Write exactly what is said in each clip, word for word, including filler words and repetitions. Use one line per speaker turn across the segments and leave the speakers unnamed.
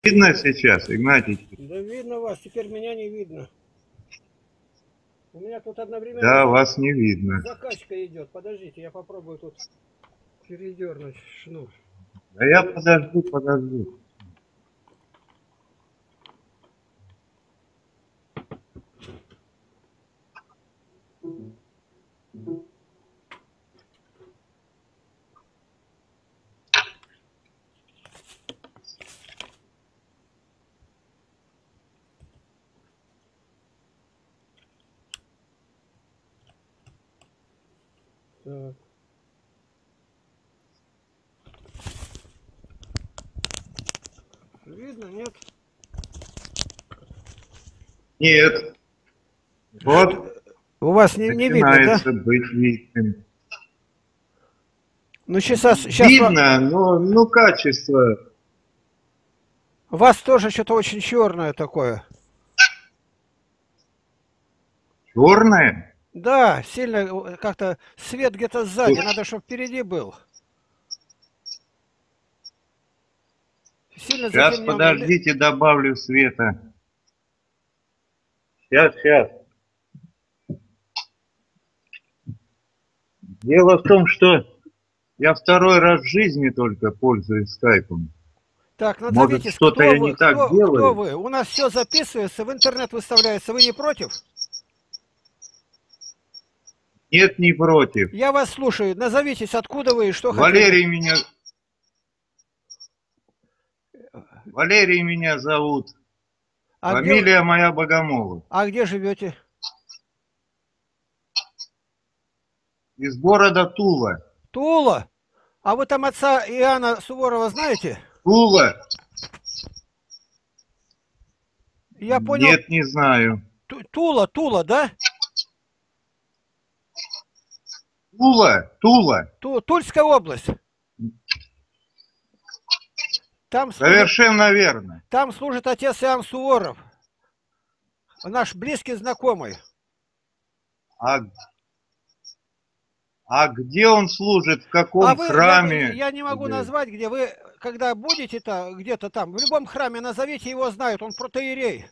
Видно сейчас, Игнатий?
Да видно вас, теперь меня не видно. У меня тут одновременно
Да, вас не видно.
закачка идет. Подождите, я попробую тут передернуть шнур.
Да я подожду, подожду.
Так. Видно, нет?
Нет. Вот
У вас не, не видно, да?
начинается быть видным.
Ну сейчас, сейчас
Видно, но ну, качество.
у вас тоже что-то очень черное такое.
Черное?
Да, сильно как-то свет где-то сзади, надо, чтобы впереди был. Сильно
Сейчас,
затемненный.
подождите, добавлю света. Сейчас, сейчас. Дело в том, что я второй раз в жизни только пользуюсь скайпом.
Так,
Может,
назовитесь,
что-то
кто
я
вы,
не так
кто,
делаю?
кто вы? У нас все записывается, в интернет выставляется. Вы не против?
Нет, не против.
Я вас слушаю. Назовитесь, откуда вы и что
Валерий
хотите.
меня... Валерий меня зовут.
А
Фамилия
где,
моя Богомолов.
а где живете?
Из города Тула.
Тула? А вы там отца Иоанна Суворова знаете?
Тула?
Я понял.
Нет, не знаю.
Ту- Тула, Тула, да?
Тула? Тула?
Ту- Тульская область. Там служит,
Совершенно верно.
там служит отец Иоанн Суворов. Наш близкий знакомый.
А, а где он служит? В каком
А вы,
храме?
я, я не могу назвать, где вы, когда будете-то где-то там, в любом храме назовите, его знают, он протоиерей.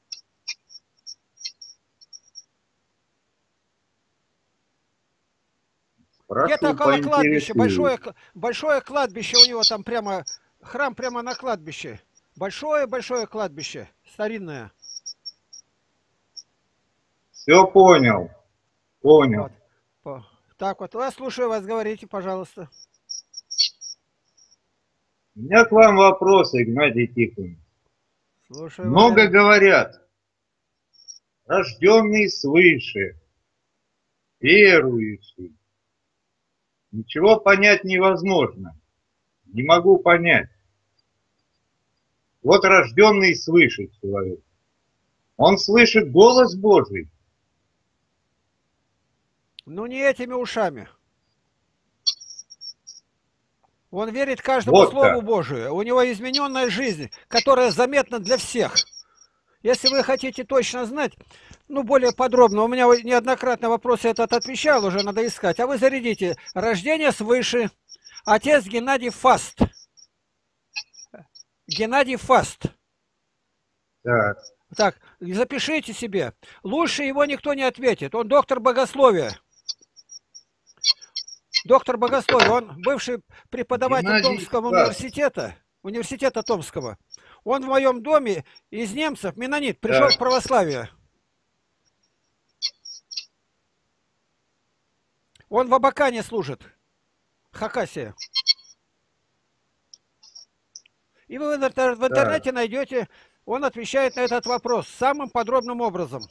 Где-то около кладбища, большое, большое кладбище у него там прямо, храм прямо на кладбище. Большое-большое кладбище, старинное.
Все понял. Понял.
Вот. Так вот, я слушаю вас, говорите, пожалуйста.
У меня к вам вопрос, Игнатий Тихонович.
Слушаю,
Много
Валерий.
говорят, рожденный свыше, верующий. Ничего понять невозможно. Не могу понять. Вот рожденный свыше человек. Он слышит голос Божий.
Ну не этими ушами. Он верит каждому
Вот
слову
так.
Божию. У него измененная жизнь, которая заметна для всех. Если вы хотите точно знать, ну, более подробно, у меня неоднократно вопросы этот отвечал, уже надо искать. А вы зарядите. Рождение свыше. Отец Геннадий Фаст. Геннадий Фаст.
Так.
Так, запишите себе. Лучше его никто не ответит. Он доктор богословия. Доктор богословия. Он бывший преподаватель
Геннадий
Томского
Фаст.
университета. Университета Томского. Он в моем доме из немцев, менонит, пришел
Так.
в православие. Он в Абакане служит. Хакасия. И вы в интернете
Так.
найдете, он отвечает на этот вопрос самым подробным образом.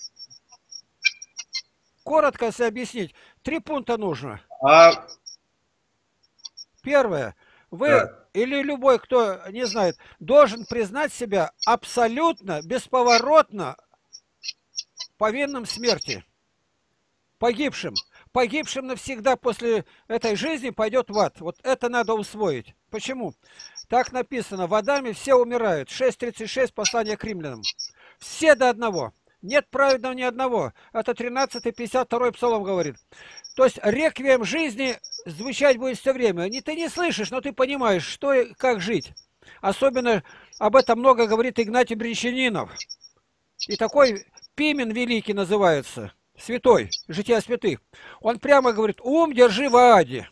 Коротко, если объяснить, три пункта нужно.
А...
Первое. Вы
Так.
или любой, кто не знает, должен признать себя абсолютно, бесповоротно повинным смерти. Погибшим. Погибшим навсегда после этой жизни пойдет в ад. Вот это надо усвоить. Почему? Так написано. В Адаме все умирают. шесть тридцать шесть, послание к римлянам. Все до одного. Нет праведного ни одного. Это тринадцатый пятьдесят второй псалом говорит. То есть реквием жизни звучать будет все время. Не, ты не слышишь, но ты понимаешь, что и как жить. Особенно об этом много говорит Игнатий Бринчанинов. И такой Пимен Великий называется, святой, жития святых. Он прямо говорит, ум держи в аде.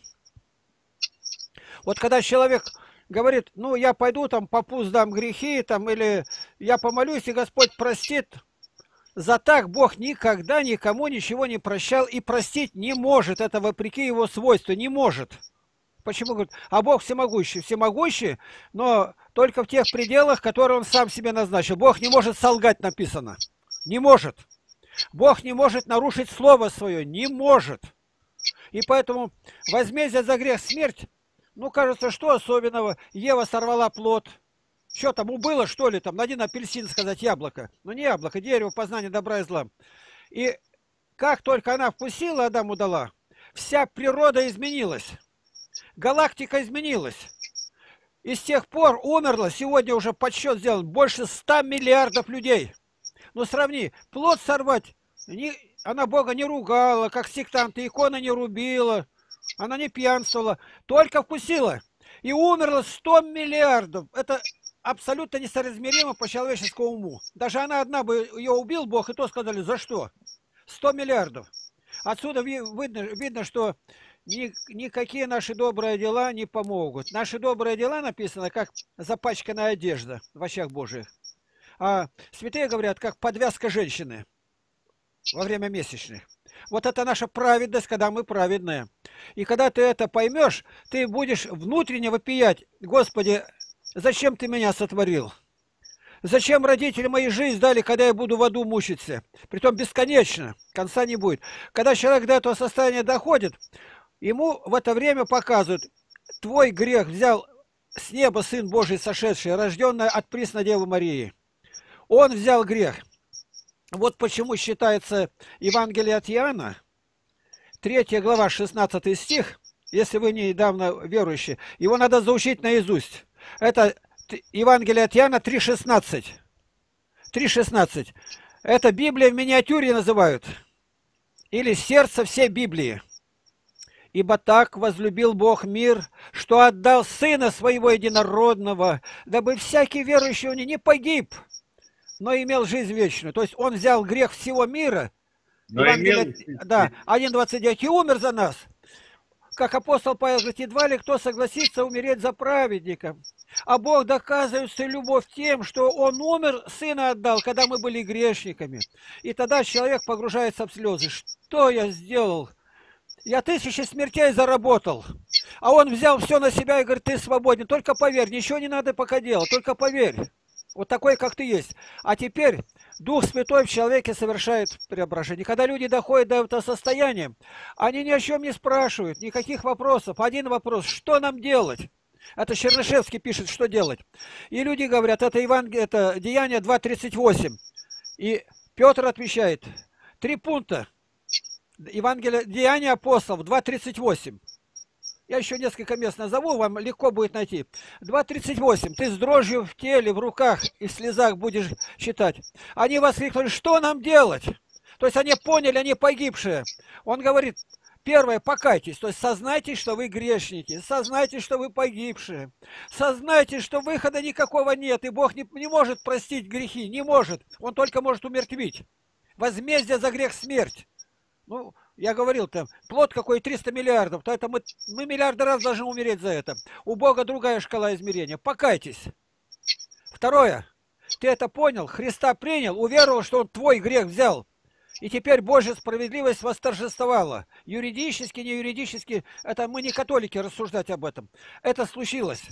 Вот когда человек говорит, ну я пойду там попу сдам грехи, там, или я помолюсь, и Господь простит, за так Бог никогда никому ничего не прощал и простить не может. Это вопреки его свойству, не может. Почему? Говорит, а Бог всемогущий. Всемогущий, но только в тех пределах, которые он сам себе назначил. Бог не может солгать, написано. Не может. Бог не может нарушить слово свое. Не может. И поэтому возмездие за грех смерть. Ну, кажется, что особенного? Ева сорвала плод. Что там, убыло, что ли, там, на один апельсин сказать, яблоко. Ну, не яблоко, дерево познания добра и зла. И как только она вкусила, Адаму дала, вся природа изменилась. Галактика изменилась. И с тех пор умерло, сегодня уже подсчет сделан, больше ста миллиардов людей. Ну, сравни, плод сорвать, не, она Бога не ругала, как сектанты, иконы не рубила, она не пьянствовала, только вкусила. И умерло сто миллиардов. Это абсолютно несоразмеримо по человеческому уму. Даже она одна бы, ее убил Бог, и то сказали, за что? сто миллиардов. Отсюда видно, видно что ни, никакие наши добрые дела не помогут. Наши добрые дела написано, как запачканная одежда в очах Божьих. А святые говорят, как подвязка женщины во время месячных. Вот это наша праведность, когда мы праведные. И когда ты это поймешь, ты будешь внутренне вопиять, Господи, зачем ты меня сотворил? Зачем родители мои жизнь дали, когда я буду в аду мучиться? Притом бесконечно, конца не будет. Когда человек до этого состояния доходит, ему в это время показывают, твой грех взял с неба Сын Божий сошедший, рожденный от пресной Девы Марии. Он взял грех. Вот почему считается Евангелие от Иоанна, третья глава, шестнадцатый стих, если вы недавно верующие, его надо заучить наизусть. Это Евангелие от Иоанна три шестнадцать. три шестнадцать. Это Библия в миниатюре называют. Или сердце всей Библии. Ибо так возлюбил Бог мир, что отдал Сына Своего Единородного, дабы всякий верующий в Него не погиб, но имел жизнь вечную. То есть Он взял грех всего мира, Евангелие, имел... да, один двадцать девять, и умер за нас. Как апостол Павел говорит, едва ли кто согласится умереть за праведника. А Бог доказывает свою любовь тем, что Он умер, Сына отдал, когда мы были грешниками. И тогда человек погружается в слезы. Что я сделал? Я тысячи смертей заработал. А Он взял все на себя и говорит, ты свободен. Только поверь, ничего не надо пока делать, только поверь. Вот такой, как ты есть. А теперь Дух Святой в человеке совершает преображение. Когда люди доходят до этого состояния, они ни о чем не спрашивают, никаких вопросов. Один вопрос, что нам делать? Это Чернышевский пишет, что делать. И люди говорят, это, Евангелие, это Деяние два тридцать восемь. И Петр отвечает, три пункта. Евангелие, Деяния апостолов два тридцать восемь. Я еще несколько мест назову, вам легко будет найти. два тридцать восемь. Ты с дрожью в теле, в руках и в слезах будешь читать. Они воскликнули, что нам делать? То есть они поняли, они погибшие. Он говорит, первое, покайтесь. То есть сознайтесь, что вы грешники. Сознайтесь, что вы погибшие. Сознайтесь, что выхода никакого нет. И Бог не, не может простить грехи. Не может. Он только может умертвить. Возмездие за грех смерть. Ну, я говорил, там, плод какой триста миллиардов, то это мы, мы миллиарды раз должны умереть за это. У Бога другая шкала измерения. Покайтесь. Второе. Ты это понял, Христа принял, уверовал, что Он твой грех взял. И теперь Божья справедливость восторжествовала. Юридически, не юридически, это мы не католики рассуждать об этом. Это случилось.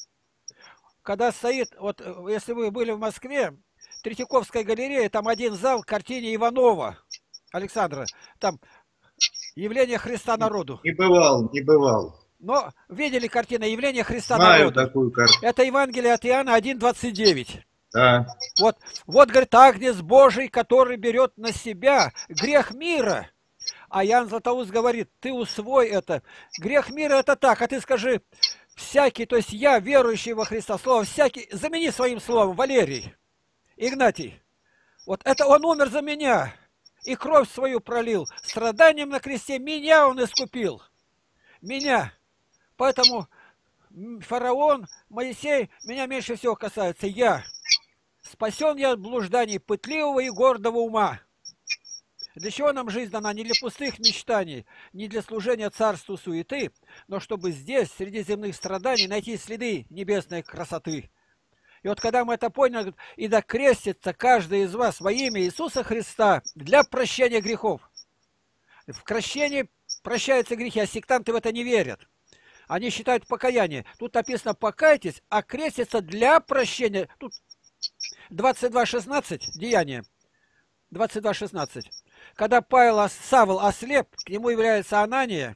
Когда стоит, вот если вы были в Москве, Третьяковская галерея, там один зал к картине Иванова. Александра, там явление Христа народу.
Не бывал, не бывал.
Но видели картину явление Христа
Знаю
народу?
Такую картину.
Это Евангелие от Иоанна один двадцать девять.
Да.
Вот, вот, говорит, агнец Божий, который берет на себя грех мира. А Иоанн Златоуст говорит, ты усвой это. Грех мира это так, а ты скажи, всякий, то есть я, верующий во Христа, слово всякий, замени своим словом, Валерий, Игнатий. Вот это он умер за меня. И кровь свою пролил. Страданием на кресте меня Он искупил. Меня. Поэтому фараон, Моисей, меня меньше всего касается. Я спасен я от блужданий пытливого и гордого ума. Для чего нам жизнь дана? Не для пустых мечтаний, не для служения царству суеты, но чтобы здесь, среди земных страданий, найти следы небесной красоты. И вот когда мы это поняли, и да крестится каждый из вас во имя Иисуса Христа для прощения грехов. В крещении прощаются грехи, а сектанты в это не верят. Они считают покаяние. Тут написано покайтесь, а крестится для прощения. Тут двадцать два шестнадцать, Деяние. двадцать два шестнадцать. Когда Павел, Савл ослеп, к нему является Анания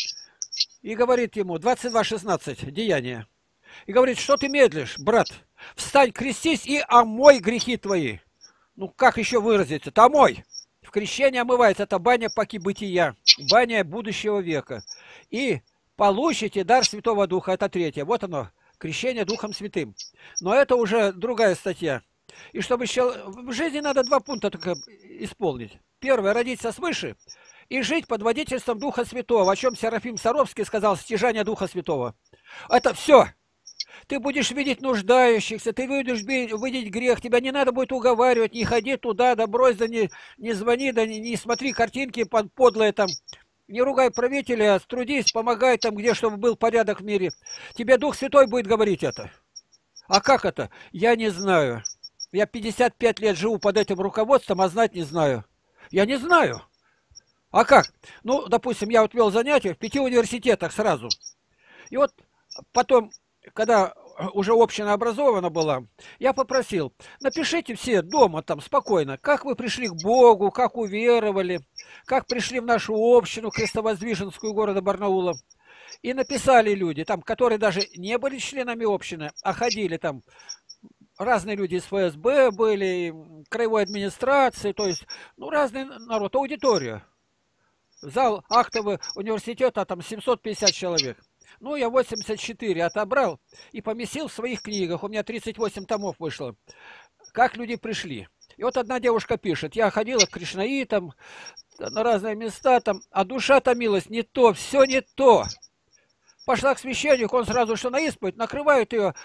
и говорит ему, двадцать два шестнадцать, Деяние. И говорит, что ты медлишь, брат? Встань, крестись и омой грехи твои. Ну, как еще выразиться? Это омой. В крещении омывается. Это баня паки бытия. Баня будущего века. И получите дар Святого Духа. Это третье. Вот оно. Крещение Духом Святым. Но это уже другая статья. И чтобы еще... В жизни надо два пункта только исполнить. Первое. Родиться свыше. И жить под водительством Духа Святого. О чем Серафим Саровский сказал. Стяжание Духа Святого. Это все. Ты будешь видеть нуждающихся, ты будешь видеть грех, тебя не надо будет уговаривать, не ходи туда, да брось, да не, не звони, да не, не смотри картинки подлые там, не ругай правителя, трудись, помогай там, где, чтобы был порядок в мире. Тебе Дух Святой будет говорить это. А как это? Я не знаю. Я пятьдесят пять лет живу под этим руководством, а знать не знаю. Я не знаю. А как? Ну, допустим, я вот вел занятия в пяти университетах сразу. И вот потом... Когда уже община образована была, я попросил, напишите все дома там спокойно, как вы пришли к Богу, как уверовали, как пришли в нашу общину крестовоздвиженскую города Барнаула. И написали люди, там, которые даже не были членами общины, а ходили там, разные люди из эф эс бэ были, краевой администрации, то есть, ну, разный народ, аудитория. Зал актовый университета, там семьсот пятьдесят человек. Ну, я восемьдесят четыре отобрал и поместил в своих книгах. У меня тридцать восемь томов вышло. Как люди пришли. И вот одна девушка пишет. Я ходила к кришнаитам, на разные места там, а душа томилась. Не то, все не то. Пошла к священнику, он сразу что на исповедь, накрывает ее.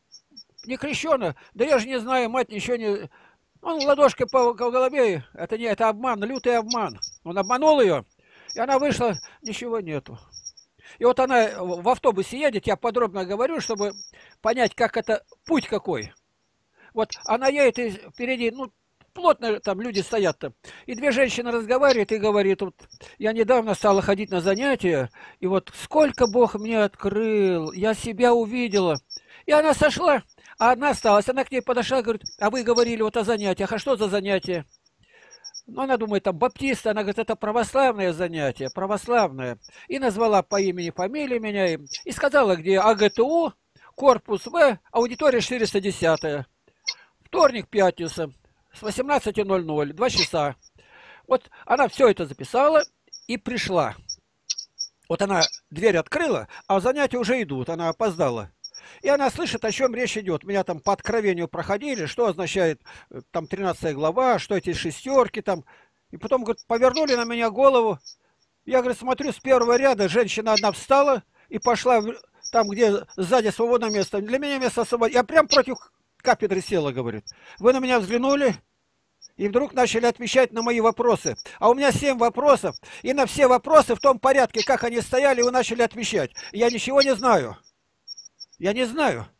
Не крещена. Да я же не знаю, мать ничего не... Он ладошкой по, по голове. Это не, это обман, лютый обман. Он обманул ее, и она вышла, ничего нету. И вот она в автобусе едет, я подробно говорю, чтобы понять, как это, путь какой. Вот она едет, и впереди, ну, плотно там люди стоят-то. И две женщины разговаривают и говорит, вот, я недавно стала ходить на занятия, и вот сколько Бог мне открыл, я себя увидела. И она сошла, а одна осталась, она к ней подошла, говорит, а вы говорили вот о занятиях, а что за занятия? Ну, она думает, там, баптисты, она говорит, это православное занятие, православное. И назвала по имени, фамилии меня, и, и сказала, где а гэ тэ у, корпус В, аудитория четыреста десять. Вторник, пятница, с восемнадцати ноль-ноль, два часа. Вот она все это записала и пришла. Вот она дверь открыла, а занятия уже идут, она опоздала. И она слышит, о чем речь идет. Меня там по откровению проходили, что означает там тринадцатая глава, что эти шестерки там. И потом, говорит, повернули на меня голову. Я, говорит, смотрю, с первого ряда женщина одна встала и пошла там, где сзади свободное место. Для меня место свободное. Я прям против кафедры села, говорит. Вы на меня взглянули и вдруг начали отвечать на мои вопросы. А у меня семь вопросов. И на все вопросы в том порядке, как они стояли, вы начали отвечать. Я ничего не знаю. Я не знаю.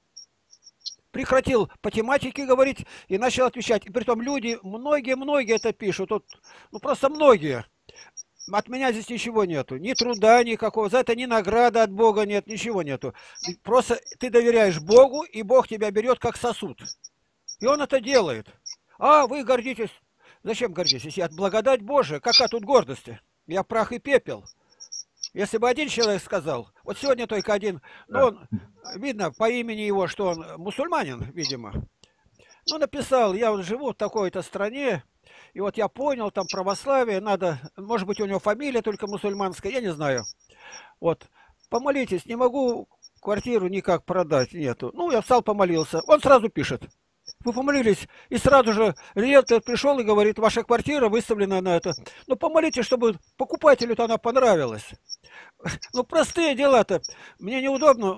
Прекратил по тематике говорить и начал отвечать. И притом люди, многие-многие это пишут. Тут, ну просто многие. От меня здесь ничего нету. Ни труда никакого. За это ни награды от Бога нет, ничего нету. Просто ты доверяешь Богу, и Бог тебя берет как сосуд. И Он это делает. А вы гордитесь. Зачем гордитесь? Я благодать Божия. Какая тут гордость? Я прах и пепел. Если бы один человек сказал, вот сегодня только один, ну, он, видно по имени его, что он мусульманин, видимо. Ну, написал, я вот живу в такой-то стране, и вот я понял, там православие, надо, может быть, у него фамилия только мусульманская, я не знаю. Вот, помолитесь, не могу квартиру никак продать, нету. Ну, я встал, помолился, он сразу пишет. Вы помолились, и сразу же риэлтор пришел и говорит, ваша квартира выставлена на это. Ну, помолитесь, чтобы покупателю-то она понравилась. Ну, простые дела-то. Мне неудобно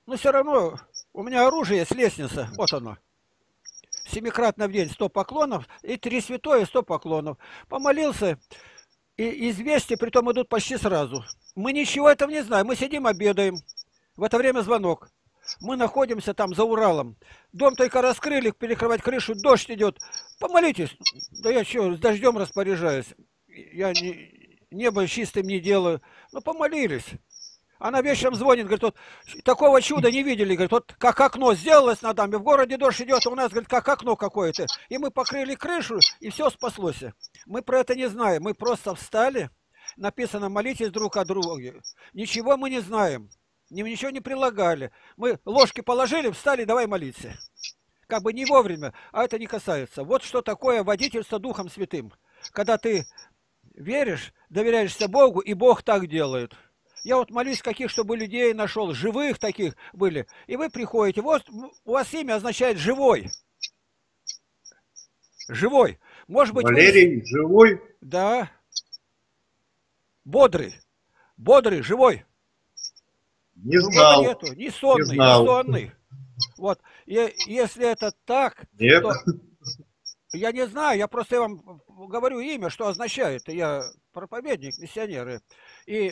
Но все равно у меня оружие есть, лестница. Вот оно. Семикратно в день сто поклонов. И три святое сто поклонов. Помолился. И известия притом идут почти сразу. Мы ничего этого не знаем. Мы сидим, обедаем. В это время звонок. Мы находимся там за Уралом. Дом только раскрыли, перекрывать крышу, дождь идет. Помолитесь. Да я что, с дождем распоряжаюсь. Я не, небо чистым не делаю. Ну, помолились. Она вечером звонит, говорит, вот такого чуда не видели, говорит, вот как окно сделалось на даме, в городе дождь идет, а у нас, говорит, как окно какое-то. И мы покрыли крышу, и все спаслось. Мы про это не знаем, мы просто встали, написано, молитесь друг о друге. Ничего мы не знаем, ничего не прилагали. Мы ложки положили, встали, давай молиться. Как бы не вовремя, а это не касается. Вот что такое водительство Духом Святым. Когда ты веришь, доверяешься Богу, и Бог так делает. Я вот молюсь, каких, чтобы людей нашел, живых таких были. И вы приходите, вот у вас имя означает «живой». Живой. Может быть,
Валерий,
вы...
живой?
Да. Бодрый. Бодрый, живой.
Не знал.
Нету. Не сонный,
не,
не
знал.
сонный. Вот. И если это так,
Нет.
то... Я не знаю, я просто вам говорю имя, что означает. Я проповедник, миссионер. И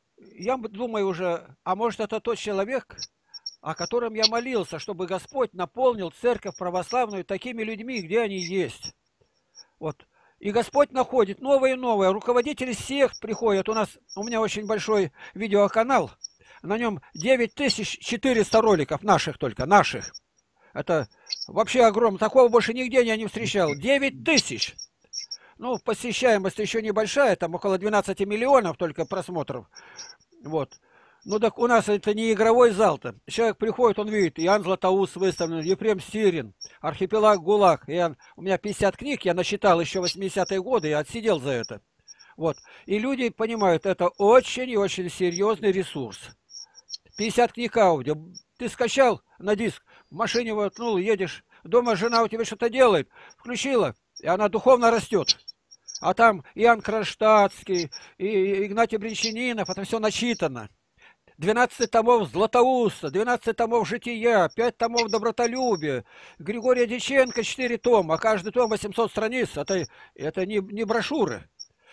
я думаю уже, а может это тот человек, о котором я молился, чтобы Господь наполнил церковь православную такими людьми, где они есть. Вот. И Господь находит новые и новые. Руководители сект приходят. У нас, у меня очень большой видеоканал. На нем девять тысяч четыреста роликов, наших только, наших. Это вообще огромно. Такого больше нигде я не встречал. девять тысяч. Ну, посещаемость еще небольшая, там около двенадцати миллионов только просмотров. Вот. Ну так у нас это не игровой зал-то. Человек приходит, он видит, Иоанн Златоуст выставлен, Ефрем Сирин, Архипелаг ГУЛАГ. Иоанн, у меня пятьдесят книг, я насчитал еще восьмидесятые годы, я отсидел за это. Вот. И люди понимают, это очень и очень серьезный ресурс. пятьдесят книг аудио. Ты скачал на диск, в машине воткнул, едешь, дома жена у тебя что-то делает, включила, и она духовно растет. А там Иоанн Кронштадтский, и Игнатий Бринчанинов, это все начитано. двенадцать томов Златоуста, двенадцать томов Жития, пять томов Добротолюбия, Григория Дьяченко четыре тома, а каждый том восемьсот страниц. Это, это не, не брошюры.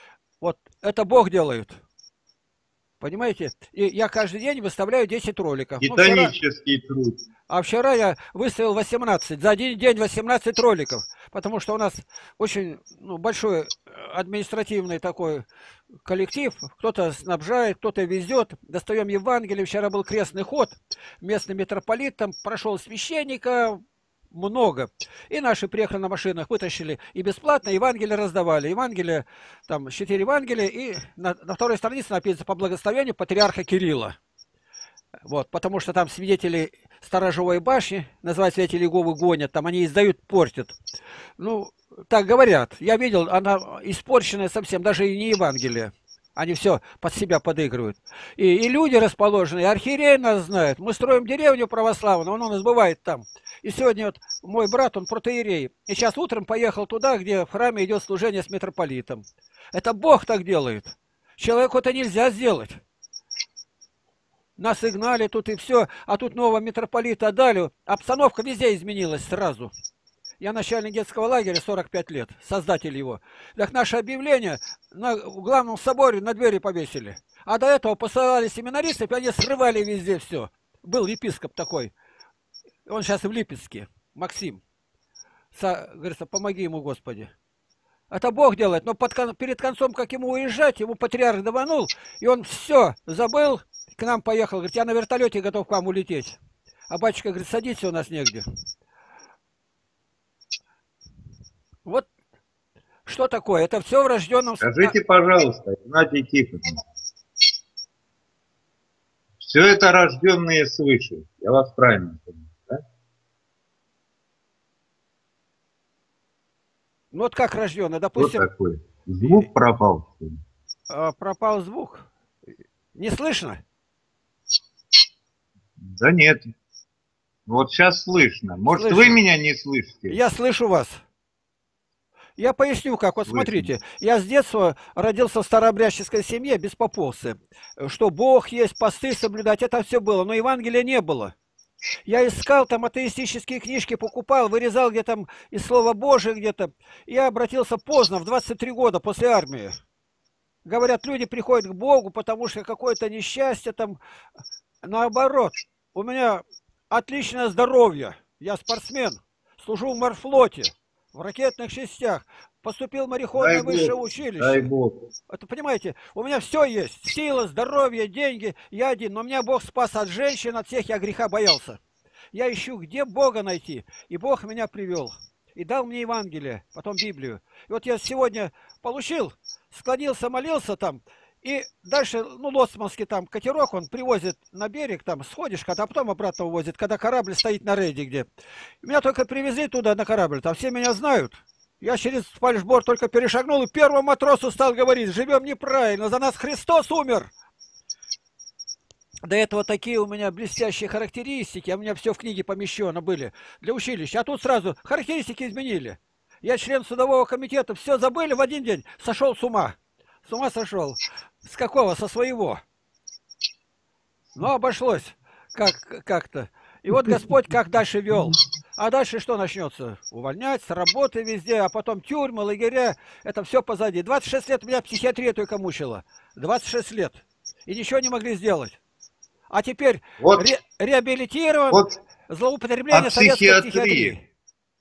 Вот это Бог делает. Понимаете? И я каждый день выставляю десять роликов.
Титанический
Ну, вчера...
труд.
А вчера я выставил восемнадцать. За один день восемнадцать роликов. Потому что у нас очень ну, большой административный такой коллектив. Кто-то снабжает, кто-то везет. Достаем Евангелие. Вчера был крестный ход. Местный митрополит там прошел священника. Много. И наши приехали на машинах, вытащили и бесплатно Евангелие раздавали. Евангелие, там четыре Евангелия, и на, на второй странице написано по благословению патриарха Кирилла. Вот, потому что там свидетели сторожевой башни, называют свидетели Иеговы, гонят, там они издают, портят. Ну, так говорят. Я видел, она испорченная совсем, даже и не Евангелие. Они все под себя подыгрывают. И, и люди расположенные, архиерей нас знает. Мы строим деревню православную, он у нас бывает там. И сегодня вот мой брат, он протоиерей. И сейчас утром поехал туда, где в храме идет служение с митрополитом. Это Бог так делает. Человеку это нельзя сделать. Нас игнали тут и все, а тут нового митрополита дали. Обстановка везде изменилась сразу. Я начальник детского лагеря сорок пять лет, создатель его. Так наше объявление на в главном соборе на двери повесили. А до этого посылали семинаристов, и они срывали везде все. Был епископ такой. Он сейчас в Липецке. Максим. Со, говорится, помоги ему, Господи. Это Бог делает. Но под, перед концом, как ему уезжать, ему патриарх даванул, и он все забыл, к нам поехал. Говорит, я на вертолете готов к вам улететь. А батюшка говорит, садиться у нас негде. Вот что такое? Это все в рожденном...
Скажите, пожалуйста, Игнатий Тихонович, все это рожденные свыше. Я вас правильно понимаю, да?
Ну вот как рожденный, допустим...
Вот такой. Звук пропал, что ли?
Пропал звук. Не слышно?
Да нет. Вот сейчас слышно. Может,
слышно.
Вы меня не слышите?
Я слышу вас. Я поясню, как. Вот
Слышно.
Смотрите, я с детства родился в старообрядческой семье без поповцы. Что Бог есть, посты соблюдать, это все было, но Евангелия не было. Я искал там атеистические книжки, покупал, вырезал где там из Слова Божия где-то. Я обратился поздно, в двадцать три года после армии. Говорят, люди приходят к Богу, потому что какое-то несчастье там. Наоборот, у меня отличное здоровье. Я спортсмен, служу в морфлоте, в ракетных частях. Поступил в
Дай
мореходное
Бог,
высшее
дай
училище.
Бог.
Это, понимаете, у меня все есть. Сила, здоровье, деньги. Я один. Но меня Бог спас от женщин, от всех. Я греха боялся. Я ищу, где Бога найти. И Бог меня привел. И дал мне Евангелие, потом Библию. И вот я сегодня получил, склонился, молился там. И дальше, ну, лоцманский там катерок, он привозит на берег, там, сходишь, когда, а потом обратно увозит, когда корабль стоит на рейде где. Меня только привезли туда на корабль, там все меня знают. Я через фальшборд только перешагнул и первому матросу стал говорить: живем неправильно, за нас Христос умер. До этого такие у меня блестящие характеристики, а у меня все в книге помещено были для училища. А тут сразу характеристики изменили. Я член судового комитета, все забыли в один день, сошел с ума. С ума сошел. С какого? Со своего. Но обошлось как- как-то. И вот Господь как дальше вел. А дальше что начнется? Увольнять с работы везде, а потом тюрьмы, лагеря. Это все позади. двадцать шесть лет меня психиатрия только мучила. двадцать шесть лет. И ничего не могли сделать. А теперь
Вот,
ре реабилитирован,
вот
злоупотребление
о
советской
психиатрии.
психиатрии.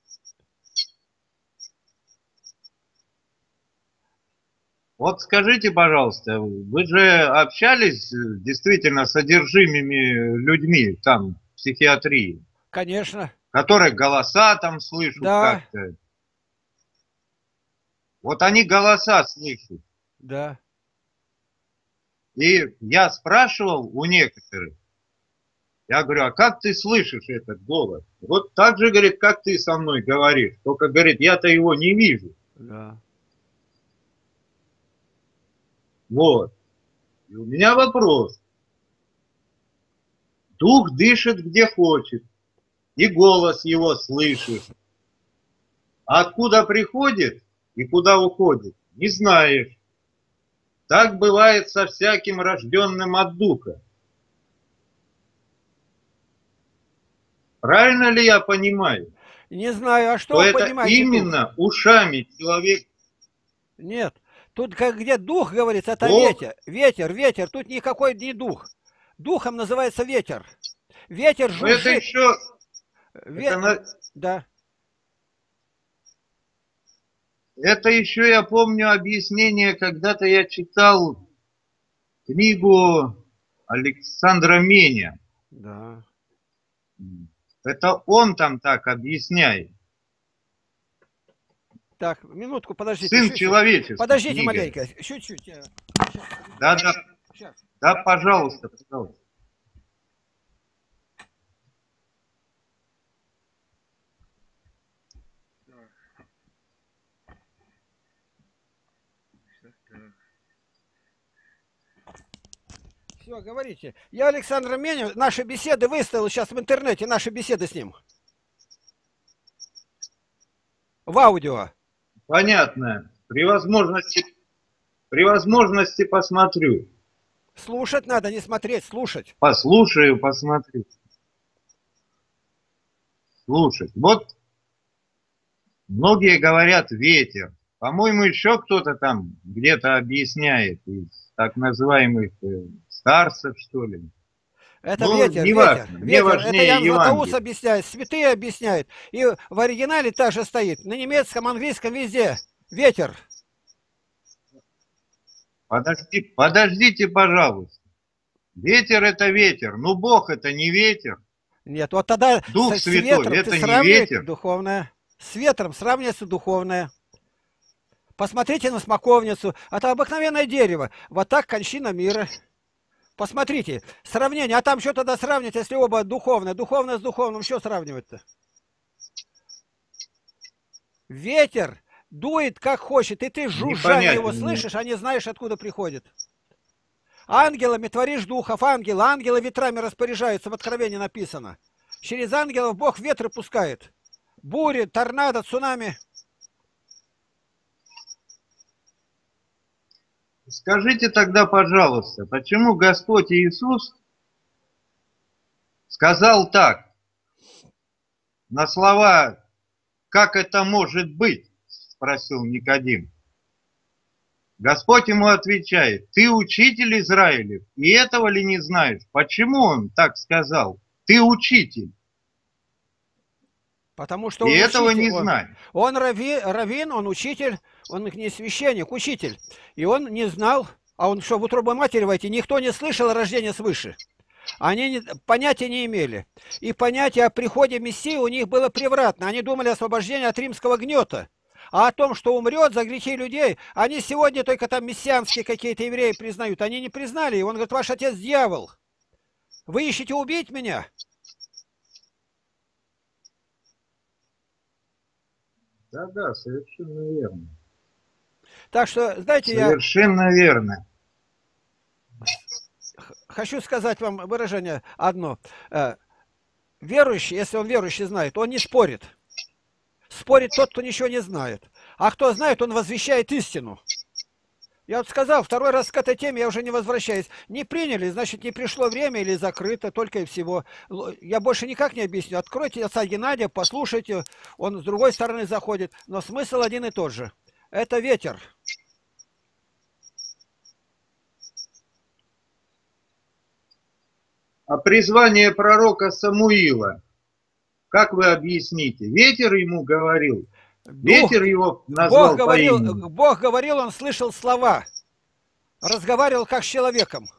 Вот скажите, пожалуйста, вы же общались э, действительно с одержимыми людьми там, в психиатрии,
Конечно.
которые голоса там слышат
Да,
как-то. Вот они голоса слышат.
да.
И я спрашивал у некоторых, я говорю, а как ты слышишь этот голос? Вот так же, говорит, как ты со мной говоришь. Только, говорит, я-то его не вижу.
Да.
Вот. И у меня вопрос. Дух дышит где хочет, и голос его слышишь. А откуда приходит и куда уходит, не знаешь. Так бывает со всяким рожденным от духа. Правильно ли я понимаю,
Не знаю, а что
что
вы
это
понимаете дух?
именно ушами человек,
Нет. Тут как где дух говорится, это
Бог,
ветер. Ветер, ветер. Тут никакой не дух. Духом называется ветер. Ветер
но это
жужжит.
еще,
Ве...
это, на-
Да.
это еще я помню объяснение, когда-то я читал книгу Александра Меня.
Да.
Это он там так объясняет.
Так, минутку, подождите.
Сын
чуть-чуть.
человеческий.
Подождите
книга.
маленько. Чуть-чуть. э, Сейчас.
Да, да,
Сейчас.
да, пожалуйста, пожалуйста.
Все, говорите. Я Александр Менев, наши беседы выставил сейчас в интернете, наши беседы с ним. В аудио.
Понятно. При возможности, при возможности посмотрю.
Слушать надо, не смотреть, слушать.
Послушаю, посмотрю. Слушать. Вот многие говорят ветер. По-моему, еще кто-то там где-то объясняет из так называемых э, старцев, что ли.
Это
Ну,
ветер,
не
ветер,
важно. Мне
ветер. Это
важнее
Ян Златоуст
Евангелие.
объясняет, святые объясняют. И в оригинале также стоит. На немецком, английском, везде. Ветер.
Подожди, подождите, пожалуйста. Ветер это ветер. Ну, Бог это не ветер.
Нет, вот тогда
Дух
с, с
Святой
ветром
это
ты
не
сравниваешь
ветер.
духовное. С ветром сравнивается духовное. Посмотрите на смоковницу. Это обыкновенное дерево. Вот так кончина мира. Посмотрите, сравнение. А там что тогда сравнить, если оба духовные? Духовное с духовным, что сравнивать-то? Ветер дует как хочет, и ты жужжание его
Непонятен мне.
слышишь, а не знаешь, откуда приходит. Ангелами творишь духов, ангелы. Ангелы ветрами распоряжаются, в Откровении написано. Через ангелов Бог ветры пускает. Бури, торнадо, цунами.
Скажите тогда, пожалуйста, почему Господь Иисус сказал так: на слова «Как это может быть?» — спросил Никодим. Господь ему отвечает: «Ты учитель Израилев, и этого ли не знаешь?» Почему он так сказал? Ты учитель,
Потому что
и
он
этого
учитель.
не
Он,
знаешь.
он рави, раввин, он учитель, он не священник, учитель. И он не знал, а он что, в утробу матери войти? Никто не слышал о рождении свыше. Они не, понятия не имели. И понятие о приходе Мессии у них было превратно. Они думали о освобождении от римского гнета. А о том, что умрет за грехи людей, они сегодня только там мессианские какие-то евреи признают. Они не признали. И он говорит: ваш отец дьявол. Вы ищете убить меня?
Да-да, совершенно верно.
Так что, знаете,
Совершенно
я...
верно.
Хочу сказать вам выражение одно. Верующий, если он верующий знает, он не спорит. Спорит тот, кто ничего не знает. А кто знает, он возвещает истину. Я вот сказал, второй раз к этой теме я уже не возвращаюсь. Не приняли, значит, не пришло время или закрыто, только и всего. Я больше никак не объясню. Откройте отца Геннадия, послушайте, он с другой стороны заходит. Но смысл один и тот же. Это ветер.
А призвание пророка Самуила, как вы объясните? Ветер ему говорил? Ветер
Дух,
его назвал
Бог
по
говорил,
имени?
Бог говорил, он слышал слова. Разговаривал как с человеком.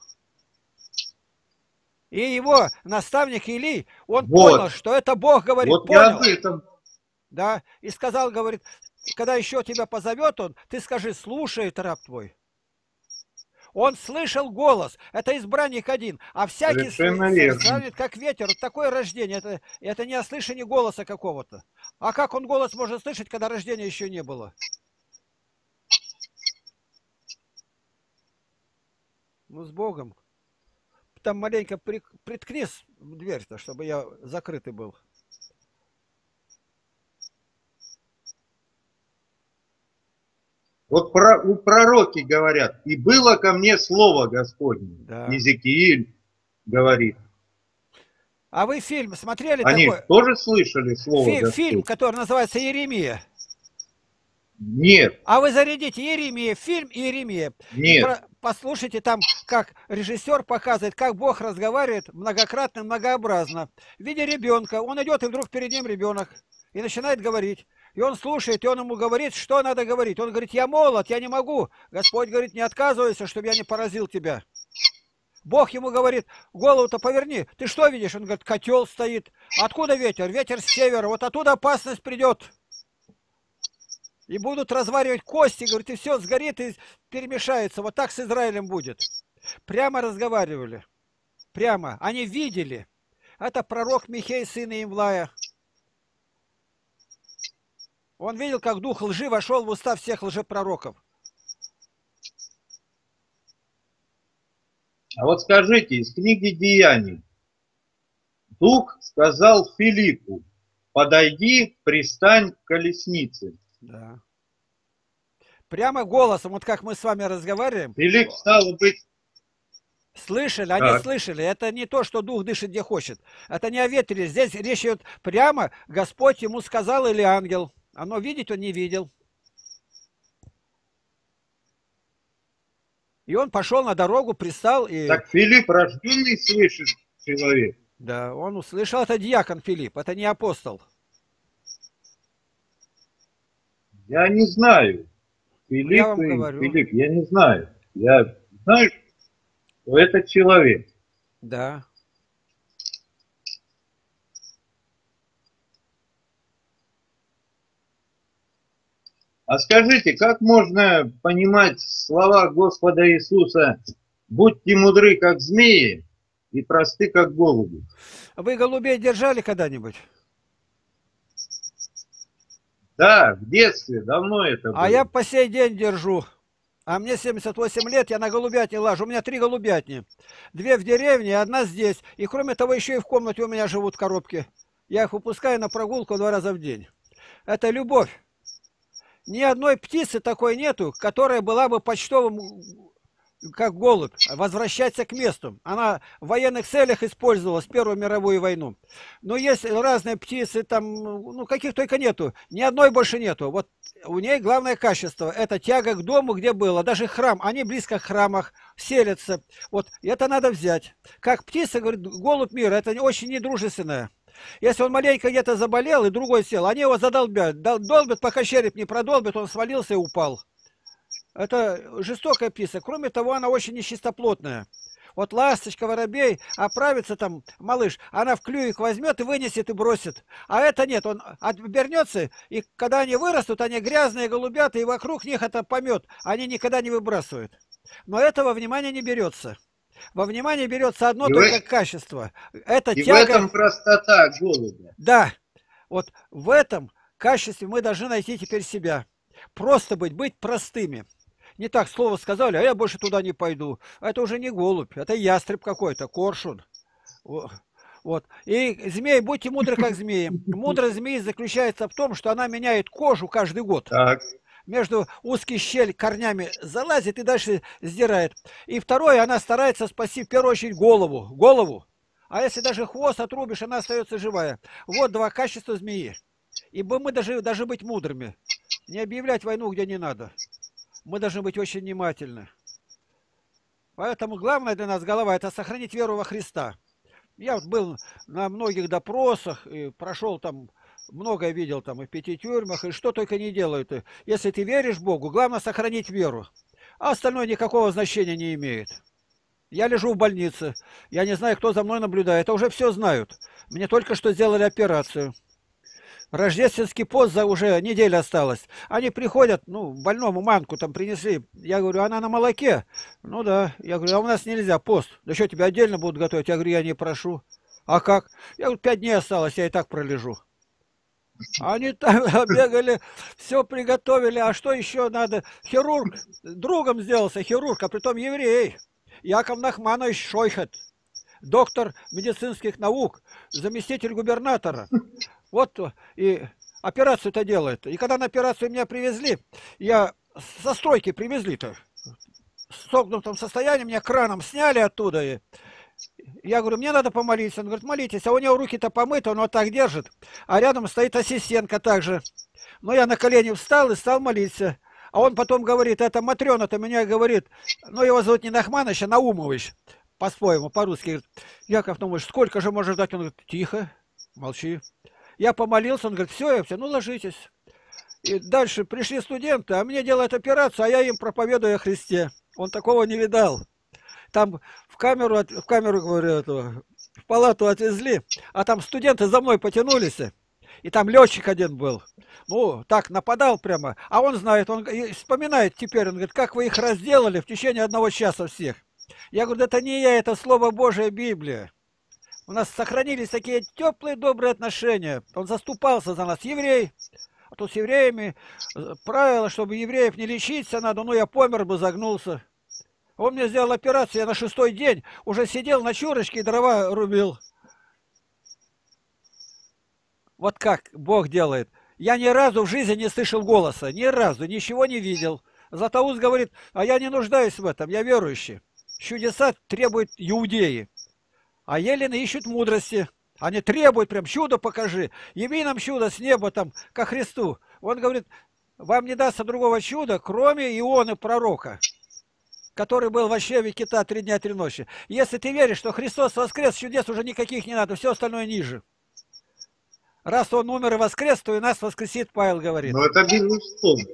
И его наставник Илий, он
Вот.
понял, что это Бог говорит.
Вот
понял.
я об этом.
Да, и сказал, говорит, когда еще тебя позовет он, ты скажи: слушает раб твой. Он слышал голос. Это избранник один. А всякий сравнит как ветер. Вот такое рождение. Это, это не о слышании голоса какого-то. А как он голос может слышать, когда рождения еще не было? Ну, с Богом. Там маленько при, приткнись в дверь-то, чтобы я закрытый был.
Вот про, у пророки говорят: и было ко мне слово Господне.
Да.
Иезекииль говорит.
А вы фильм смотрели?
Они
такой?
тоже слышали слово
Фи
Господне?
Фильм, который называется «Иеремия».
Нет.
А вы зарядите Иеремия, фильм Иеремия.
Нет.
И про, послушайте там, как режиссер показывает, как Бог разговаривает многократно, многообразно. В виде ребенка. Он идет, и вдруг перед ним ребенок. И начинает говорить. И он слушает, и он ему говорит, что надо говорить. Он говорит: я молод, я не могу. Господь говорит: не отказывайся, чтобы я не поразил тебя. Бог ему говорит: голову-то поверни. Ты что видишь? Он говорит: котел стоит. Откуда ветер? Ветер с севера. Вот оттуда опасность придет. И будут разваривать кости, говорит, и все сгорит и перемешается. Вот так с Израилем будет. Прямо разговаривали. Прямо. Они видели. Это пророк Михей, сын Имлая. Он видел, как дух лжи вошел в уста всех лжепророков.
А вот скажите, из книги Деяний. Дух сказал Филиппу: подойди, пристань к колеснице.
Да. Прямо голосом, вот как мы с вами разговариваем.
Филипп, стало быть...
Слышали, они так. слышали. Это не то, что дух дышит где хочет. Это не о ветре. Здесь речь идет прямо. Господь ему сказал, или ангел. Оно видеть он не видел. И он пошел на дорогу, пристал. И...
Так Филипп рожденный свыше человек.
Да, он услышал. Это диакон Филипп, это не апостол.
Я не знаю. Филипп,
я вам
и
говорю.
Филипп, я не знаю. Я знаю, что это человек.
Да.
А скажите, как можно понимать слова Господа Иисуса: будьте мудры, как змеи, и просты, как голуби?
Вы голубей держали когда-нибудь?
Да, в детстве, давно это было.
А я по сей день держу. А мне семьдесят восемь лет, я на голубятне лажу. У меня три голубятни. Две в деревне, одна здесь. И кроме того, еще и в комнате у меня живут коробки. Я их выпускаю на прогулку два раза в день. Это любовь. Ни одной птицы такой нету, которая была бы почтовым как голубь, возвращаться к месту. Она в военных целях использовалась в Первую мировую войну. Но есть разные птицы, там, ну, каких только нету. Ни одной больше нету. Вот у ней главное качество – это тяга к дому, где было. Даже храм, они близко к храмах селятся. Вот это надо взять. Как птица, говорит, голубь мира, это очень недружественное. Если он маленько где-то заболел, и другой сел, они его задолбят. Долбят, пока череп не продолбит, он свалился и упал. Это жестокая птица. Кроме того, она очень нечистоплотная. Вот ласточка, воробей, оправится там, малыш, она в клювик возьмет и вынесет и бросит. А это нет, он обернется, и когда они вырастут, они грязные, голубята, и вокруг них это помет. Они никогда не выбрасывают. Но этого внимания не берется. Во внимание берется одно
и
только
в...
качество. Это
и
тяга...
в этом простота голубя.
Да, вот в этом качестве мы должны найти теперь себя. Просто быть, быть простыми. Не так слово сказали, а я больше туда не пойду. Это уже не голубь, это ястреб какой-то, коршун. Вот. И змей, будьте мудры, как змеи. Мудрость змеи заключается в том, что она меняет кожу каждый год.
Так.
Между узких щель корнями залазит и дальше сдирает. И второе, она старается спасти в первую очередь голову. Голову. А если даже хвост отрубишь, она остается живая. Вот два качества змеи. Ибо мы должны даже быть мудрыми. Не объявлять войну, где не надо. Мы должны быть очень внимательны. Поэтому главное для нас, голова, это сохранить веру во Христа. Я вот был на многих допросах, и прошел там, многое видел там и в пяти тюрьмах, и что только не делают. Если ты веришь Богу, главное сохранить веру. А остальное никакого значения не имеет. Я лежу в больнице, я не знаю, кто за мной наблюдает, это уже все знают. Мне только что сделали операцию. Рождественский пост за уже неделя осталась. Они приходят, ну, больному манку там принесли. Я говорю, она на молоке. Ну да. Я говорю, а у нас нельзя пост. Да что, тебя отдельно будут готовить? Я говорю, я не прошу. А как? Я говорю, пять дней осталось, я и так пролежу. Они там бегали, все приготовили. А что еще надо? Хирург, другом сделался хирург, а притом еврей. Яков Нахманович Шойхет. Доктор медицинских наук, заместитель губернатора. Вот и операцию-то делает. И когда на операцию меня привезли, я со стройки привезли-то. В согнутом состоянии меня краном сняли оттуда. И я говорю, мне надо помолиться. Он говорит, молитесь. А у него руки-то помыты, он вот так держит. А рядом стоит ассистентка также. Но я на колени встал и стал молиться. А он потом говорит, это Матрена-то меня говорит, ну его зовут не Нахманович, а Наумович. По-своему, по-русски. Говорит, Яков Наумович, сколько же можно ждать? Он говорит, тихо, молчи. Я помолился, он говорит, все, я все, ну ложитесь. И дальше пришли студенты, а мне делают операцию, а я им проповедую о Христе. Он такого не видал. Там в камеру, в камеру, говорю, эту, в палату отвезли, а там студенты за мной потянулись, и там летчик один был. Ну, так, нападал прямо. А он знает, он вспоминает теперь, он говорит, как вы их разделали в течение одного часа всех. Я говорю, это не я, это Слово Божие, Библия. У нас сохранились такие теплые, добрые отношения. Он заступался за нас, еврей. А то с евреями правило, чтобы евреев не лечиться надо, ну я помер бы, загнулся. Он мне сделал операцию, я на шестой день уже сидел на чурочке и дрова рубил. Вот как Бог делает. Я ни разу в жизни не слышал голоса, ни разу, ничего не видел. Златоуст говорит, а я не нуждаюсь в этом, я верующий. Чудеса требуют иудеи. А елены ищут мудрости. Они требуют прям, чудо покажи. Яви нам чудо с неба там, ко Христу. Он говорит, вам не дастся другого чуда, кроме Ионы пророка, который был в чреве кита три дня, три ночи. Если ты веришь, что Христос воскрес, чудес уже никаких не надо, все остальное ниже. Раз он умер и воскрес, то и нас воскресит, Павел говорит.
Ну это безусловно.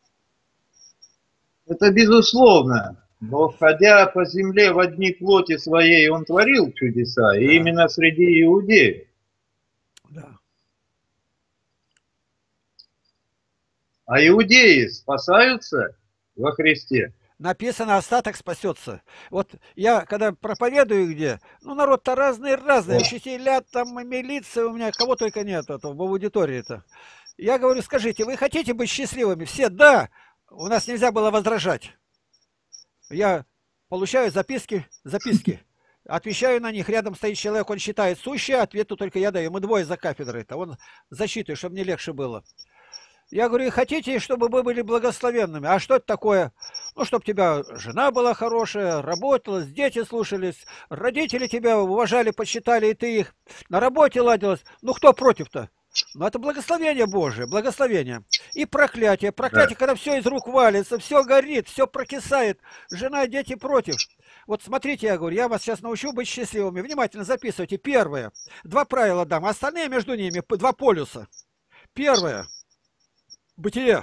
Это безусловно. Но ходя по земле в одни плоти своей, он творил чудеса, да. И именно среди иудеев.
Да.
А иудеи спасаются во Христе?
Написано, остаток спасется. Вот я, когда проповедую где, ну, народ-то разный-разный, учителя, там, милиция у меня, кого только нет, это, в аудитории-то. Я говорю, скажите, вы хотите быть счастливыми? Все, да. У нас нельзя было возражать. Я получаю записки, записки, отвечаю на них, рядом стоит человек, он считает сущее, ответу только я даю. Мы двое за кафедрой-то, он зачитывает, чтобы мне легче было. Я говорю, хотите, чтобы мы были благословенными? А что это такое? Ну, чтобы тебя жена была хорошая, работала, дети слушались, родители тебя уважали, почитали, и ты их. На работе ладилось. Ну, кто против-то? Ну, это благословение Божие, благословение. И проклятие.
Да.
Проклятие, когда все из рук валится, все горит, все прокисает. Жена и дети против. Вот смотрите, я говорю, я вас сейчас научу быть счастливыми. Внимательно записывайте. Первое. Два правила дам. Остальные между ними два полюса. Первое. Бытие.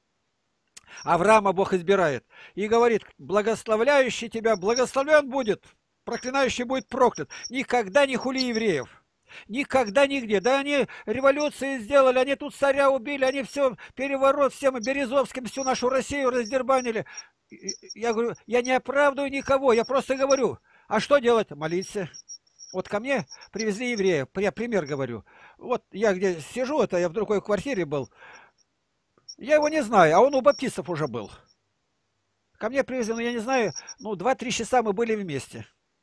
Авраама Бог избирает. И говорит, благословляющий тебя благословлен будет, проклинающий будет проклят. Никогда не хули евреев. Никогда нигде. Да они революции сделали, они тут царя убили, они все, переворот всем, Березовским всю нашу Россию раздербанили. Я говорю, я не оправдываю никого, я просто говорю, а что делать? Молиться. Вот ко мне привезли еврея, я пример говорю. Вот я где сижу, это я в другой квартире был, я его не знаю, а он у баптистов уже был. Ко мне привезли, ну я не знаю, ну два-три часа мы были вместе.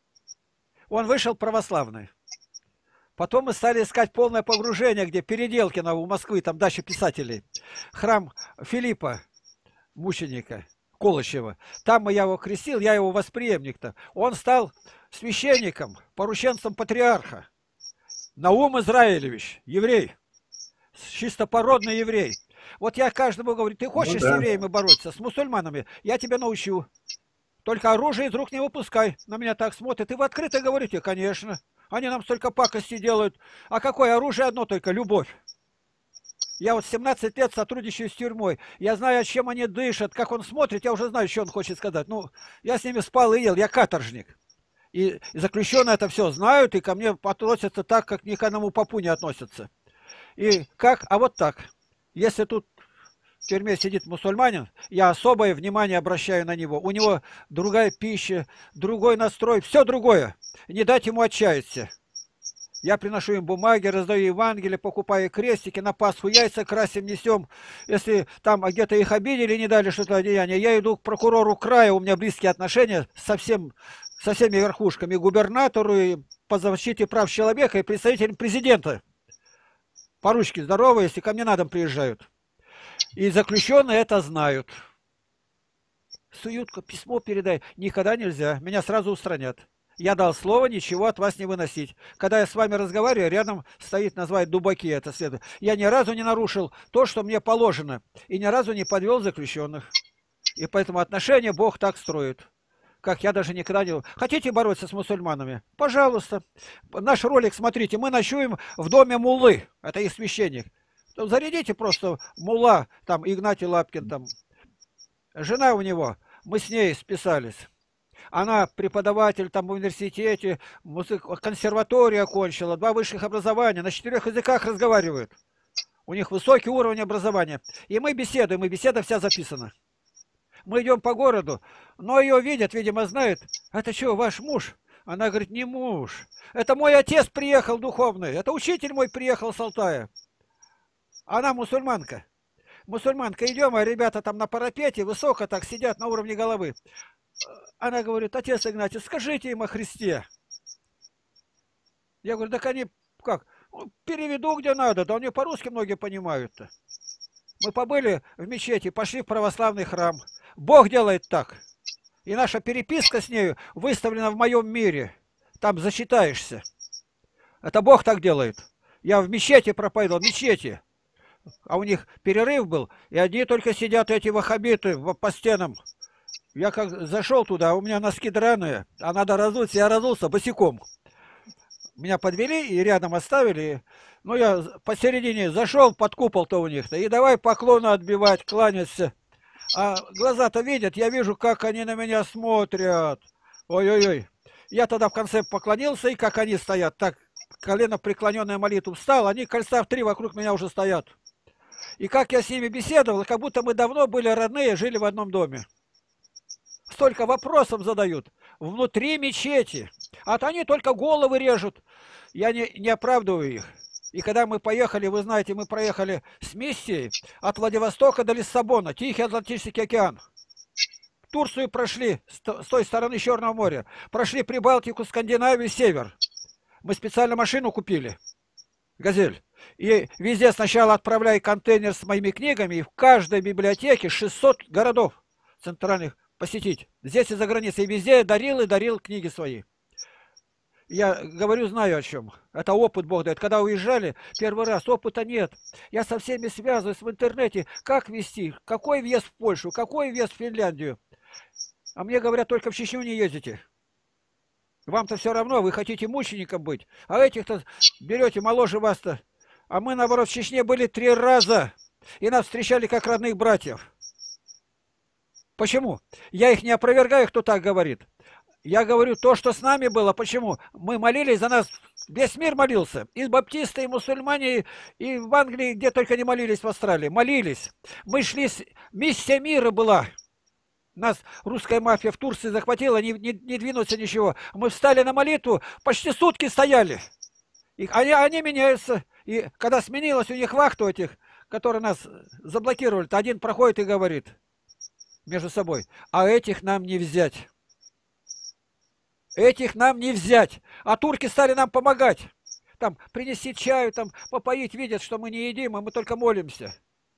Он вышел православный. Потом мы стали искать полное погружение, где Переделкино у Москвы, там дача писателей. Храм Филиппа, мученика Колычева. Там я его крестил, я его восприемник-то. Он стал священником, порученцем патриарха. Наум Израилевич, еврей, чистопородный еврей. Вот я каждому говорю, ты хочешь ну, да. с евреями бороться, с мусульманами? Я тебя научу. Только оружие из рук не выпускай. На меня так смотрят. И вы открыто говорите, конечно. Они нам столько пакости делают. А какое оружие? Одно только – любовь. Я вот семнадцать лет сотрудничаю с тюрьмой. Я знаю, о чем они дышат, как он смотрит. Я уже знаю, что он хочет сказать. Ну, я с ними спал и ел. Я каторжник. И заключенные это все знают, и ко мне относятся так, как ни к одному попу не относятся. И как? А вот так. Если тут в тюрьме сидит мусульманин, я особое внимание обращаю на него. У него другая пища, другой настрой, все другое. Не дать ему отчаяться. Я приношу им бумаги, раздаю Евангелие, покупаю крестики, на Пасху яйца красим, несем. Если там где-то их обидели, не дали что-то одеяние, я иду к прокурору края, у меня близкие отношения со, всем, со всеми верхушками, и губернатору, и по защите прав человека, и представителям президента. По-русски здоровы, если ко мне на дом приезжают. И заключенные это знают. Суютка, письмо передай. Никогда нельзя. Меня сразу устранят. Я дал слово, ничего от вас не выносить. Когда я с вами разговариваю, рядом стоит, называют дубаки, это следует. Я ни разу не нарушил то, что мне положено. И ни разу не подвел заключенных. И поэтому отношения Бог так строит. Как я даже никогда не... Хотите бороться с мусульманами? Пожалуйста. Наш ролик, смотрите, мы ночуем в доме муллы. Это их священник. Зарядите просто мулла, там, Игнатий Лапкин, там. Жена у него, мы с ней списались. Она преподаватель там в университете, музык... консерваторию окончила, два высших образования, на четырех языках разговаривают. У них высокий уровень образования. И мы беседуем, и беседа вся записана. Мы идем по городу, но ее видят, видимо, знают. Это что, ваш муж? Она говорит, не муж. Это мой отец приехал духовный. Это учитель мой приехал с Алтая. Она мусульманка. Мусульманка, идем, а ребята там на парапете, высоко так сидят на уровне головы. Она говорит, отец Игнатий, скажите им о Христе. Я говорю, так они как? Переведу где надо, да они по-русски многие понимают-то. Мы побыли в мечети, пошли в православный храм. Бог делает так. И наша переписка с нею выставлена в моем мире. Там засчитаешься. Это Бог так делает. Я в мечети проповедовал, в мечети. А у них перерыв был, и одни только сидят, эти ваххабиты, по стенам. Я как зашел туда, у меня носки драные, а надо разуться, я разулся босиком. Меня подвели и рядом оставили. Ну, я посередине зашел под купол-то у них-то, и давай поклоны отбивать, кланяться. А глаза-то видят, я вижу, как они на меня смотрят. Ой-ой-ой. Я тогда в конце поклонился, и как они стоят, так, колено преклоненная молитва встал, они кольца в три вокруг меня уже стоят. И как я с ними беседовал, как будто мы давно были родные, жили в одном доме. Столько вопросов задают. Внутри мечети. А то они только головы режут. Я не, не оправдываю их. И когда мы поехали, вы знаете, мы проехали с миссией от Владивостока до Лиссабона, Тихий Атлантический океан. Турцию прошли с той стороны Черного моря. Прошли Прибалтику, Скандинавию, север. Мы специально машину купили. «Газель». И везде сначала отправляй контейнер с моими книгами, и в каждой библиотеке шестьсот городов центральных посетить. Здесь и за границей. И везде дарил и дарил книги свои. Я говорю, знаю о чем. Это опыт Бог дает. Когда уезжали, первый раз опыта нет. Я со всеми связываюсь в интернете. Как везти? Какой вес в Польшу? Какой вес в Финляндию? А мне говорят, только в Чечню не ездите. Вам-то все равно, вы хотите мучеником быть. А этих-то берете моложе вас-то. А мы, наоборот, в Чечне были три раза. И нас встречали как родных братьев. Почему? Я их не опровергаю, кто так говорит. Я говорю то, что с нами было. Почему? Мы молились за нас. Весь мир молился. И баптисты, и мусульмане, и в Англии, где только не молились в Австралии. Молились. Мы шли, с... миссия мира была. Нас русская мафия в Турции захватила, не, не, не двинуться ничего. Мы встали на молитву, почти сутки стояли. И они, они меняются. И когда сменилась у них вахта этих, которые нас заблокировали, то один проходит и говорит между собой, а этих нам не взять. Этих нам не взять. А турки стали нам помогать. Там принести чаю, там попоить, видят, что мы не едим, а мы только молимся.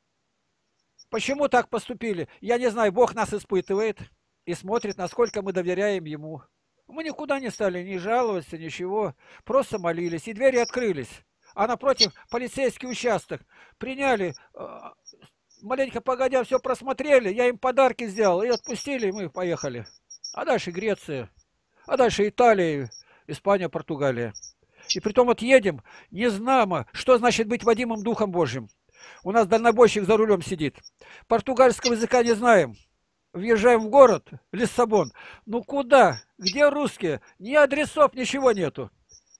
Почему так поступили? Я не знаю, Бог нас испытывает и смотрит, насколько мы доверяем Ему. Мы никуда не стали ни жаловаться, ничего. Просто молились, и двери открылись. А напротив полицейский участок. Приняли, маленько погодя, все просмотрели, я им подарки сделал, и отпустили, и мы поехали. А дальше Греция. А дальше Италия, Испания, Португалия. И притом вот едем, не знамо, что значит быть водимым Духом Божьим. У нас дальнобойщик за рулем сидит. Португальского языка не знаем. Въезжаем в город, Лиссабон. Ну куда? Где русские? Ни адресов, ничего нету.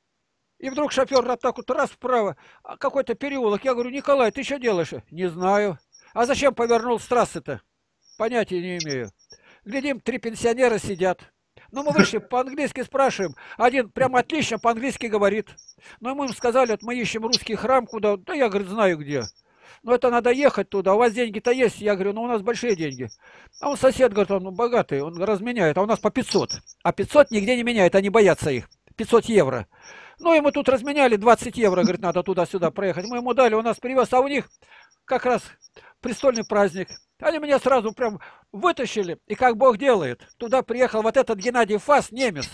И вдруг шофер вот так вот раз вправо, какой-то переулок. Я говорю, Николай, ты что делаешь? Не знаю. А зачем повернул с трассы-то? Понятия не имею. Глядим, три пенсионера сидят. Ну, мы вышли, по-английски спрашиваем. Один прямо отлично по-английски говорит. Но мы им сказали, вот мы ищем русский храм, куда. Да я, говорит, знаю где. Но это надо ехать туда. У вас деньги-то есть? Я говорю, ну у нас большие деньги. А он сосед, говорит, он богатый, он разменяет. А у нас по пятьсот. А пятьсот нигде не меняет, они боятся их. пятьсот евро. Ну, и мы тут разменяли двадцать евро, говорит, надо туда-сюда проехать. Мы ему дали, он нас привез, а у них как раз престольный праздник. Они меня сразу прям вытащили, и как Бог делает. Туда приехал вот этот Геннадий Фас, немец.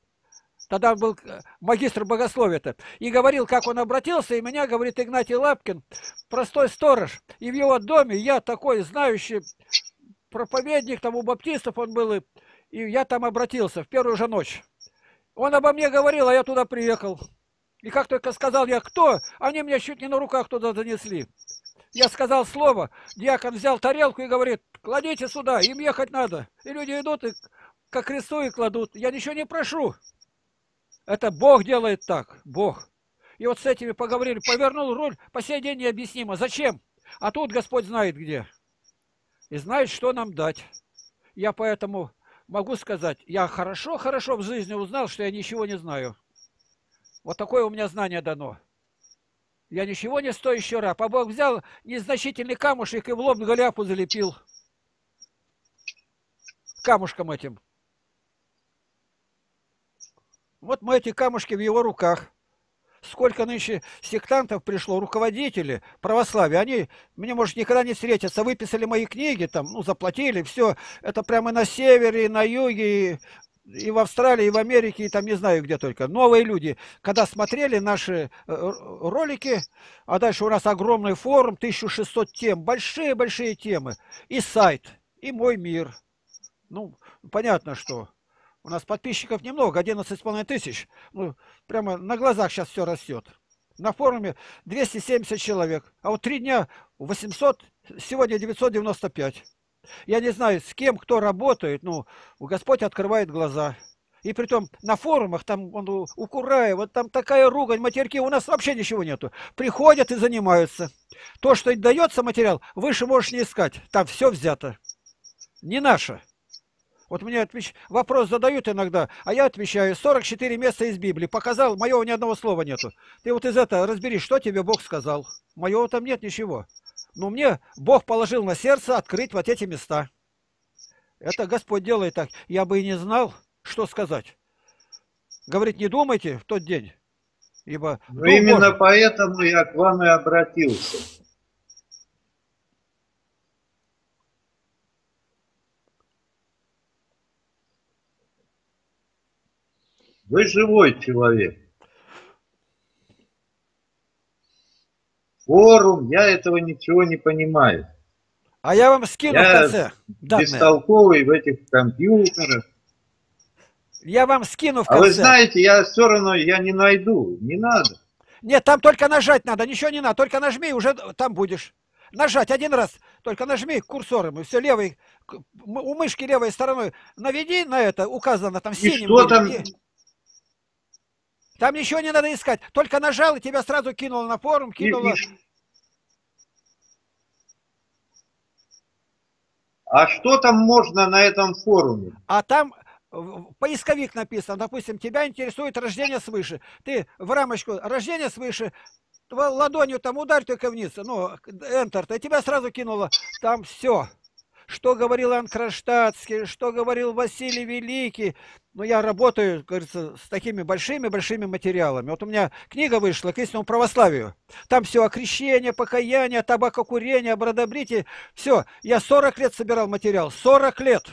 Тогда был магистр богословия-то. И говорил, как он обратился, и меня, говорит, Игнатий Лапкин, простой сторож. И в его доме я такой знающий проповедник, там у баптистов он был, и, и я там обратился в первую же ночь. Он обо мне говорил, а я туда приехал. И как только сказал я, кто, они меня чуть не на руках туда занесли. Я сказал слово, диакон взял тарелку и говорит, кладите сюда, им ехать надо. И люди идут, и ко кресту и кладут. Я ничего не прошу. Это Бог делает так, Бог. И вот с этими поговорили, повернул руль, по сей день необъяснимо. Зачем? А тут Господь знает где. И знает, что нам дать. Я поэтому могу сказать, я хорошо-хорошо в жизни узнал, что я ничего не знаю. Вот такое у меня знание дано. Я ничего не стоящий раб. А Бог взял незначительный камушек и в лоб Голиафу залепил. Камушком этим. Вот мы эти камушки в его руках. Сколько нынче сектантов пришло, руководители православия, они мне, может, никогда не встретятся, выписали мои книги, там, ну, заплатили, все. Это прямо на севере, и на юге, и, и в Австралии, и в Америке, и там не знаю где только. Новые люди, когда смотрели наши ролики, а дальше у нас огромный форум, тысяча шестьсот тем, большие-большие темы, и сайт, и мой мир. Ну, понятно, что... У нас подписчиков немного, одиннадцать с половиной тысяч. Ну, прямо на глазах сейчас все растет. На форуме двести семьдесят человек. А вот три дня восемьсот, сегодня девятьсот девяносто пять. Я не знаю, с кем, кто работает, ну, Господь открывает глаза. И притом на форумах, там он у, у Кураева, там такая ругань, матерки, у нас вообще ничего нету. Приходят и занимаются. То, что дается материал, выше можешь не искать. Там все взято. Не наше. Вот мне отвеч... вопрос задают иногда, а я отвечаю, сорок четыре места из Библии. Показал, моего ни одного слова нету. Ты вот из этого разберись, что тебе Бог сказал. Моего там нет ничего. Но мне Бог положил на сердце открыть вот эти места. Это Господь делает так. Я бы и не знал, что сказать. Говорит, не думайте в тот день. Ибо
Но именно Божий. Поэтому я к вам и обратился. Вы живой человек. Форум, я этого ничего не понимаю.
А я вам скину в
Я
конце данные.
бестолковый в этих компьютерах.
Я вам скину в
А вы
конце.
знаете, я все равно я не найду. Не надо.
Нет, там только нажать надо, ничего не надо. Только нажми, уже там будешь. Нажать один раз, только нажми курсором, и все левой, у мышки левой стороной наведи на это, указано там
И
синим
что
будет.
там?
И... Там ничего не надо искать. Только нажал, и тебя сразу кинуло на форум,
И,
кинуло.
и... А что там можно на этом форуме?
А там поисковик написан, допустим, тебя интересует рождение свыше. Ты в рамочку рождение свыше, ладонью там ударь только вниз, ну, Enter, и тебя сразу кинуло. Там все. Что говорил Иоанн Кронштадтский, что говорил Василий Великий. Но я работаю, говорится, с такими большими-большими материалами. Вот у меня книга вышла к истинному православию. Там все о крещении, покаянии, табакокурении, о бродобрите. Все. Я сорок лет собирал материал. сорок лет.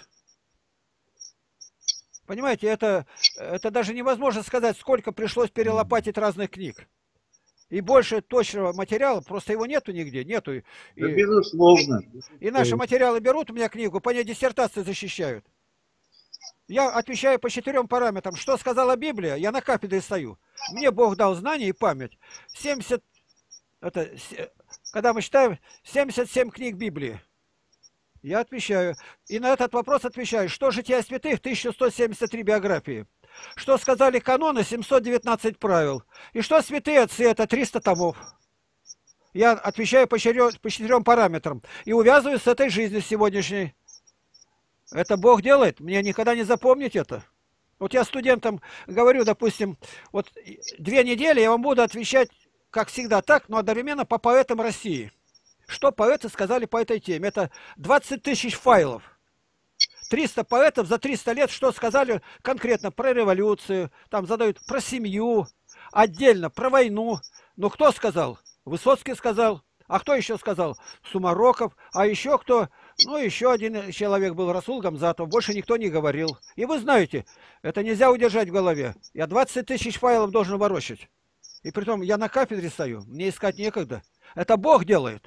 Понимаете, это, это даже невозможно сказать, сколько пришлось перелопатить разных книг. И больше точного материала, просто его нету нигде, нету. И,
Да, безусловно.
И наши материалы берут у меня книгу, по ней диссертации защищают. Я отвечаю по четырем параметрам. Что сказала Библия, я на кафедре стою. Мне Бог дал знания и память. семьдесят, это, когда мы считаем, семьдесят семь книг Библии. Я отвечаю. И на этот вопрос отвечаю. Что жития святых? тысяча сто семьдесят три биографии. Что сказали каноны? семьсот девятнадцать правил. И что святые отцы? Это триста томов. Я отвечаю по четырем, по четырем параметрам. И увязываю с этой жизнью сегодняшней. Это Бог делает. Мне никогда не запомнить это. Вот я студентам говорю, допустим, вот две недели я вам буду отвечать, как всегда, так, но одновременно по поэтам России. Что поэты сказали по этой теме? Это двадцать тысяч файлов. триста поэтов за триста лет что сказали конкретно про революцию, там задают про семью, отдельно про войну. Но кто сказал? Высоцкий сказал. А кто еще сказал? Сумароков. А еще кто? Ну, еще один человек был, Расул Гамзатов. Больше никто не говорил. И вы знаете, это нельзя удержать в голове. Я двадцать тысяч файлов должен ворочать. И притом я на кафедре стою. Мне искать некогда. Это Бог делает.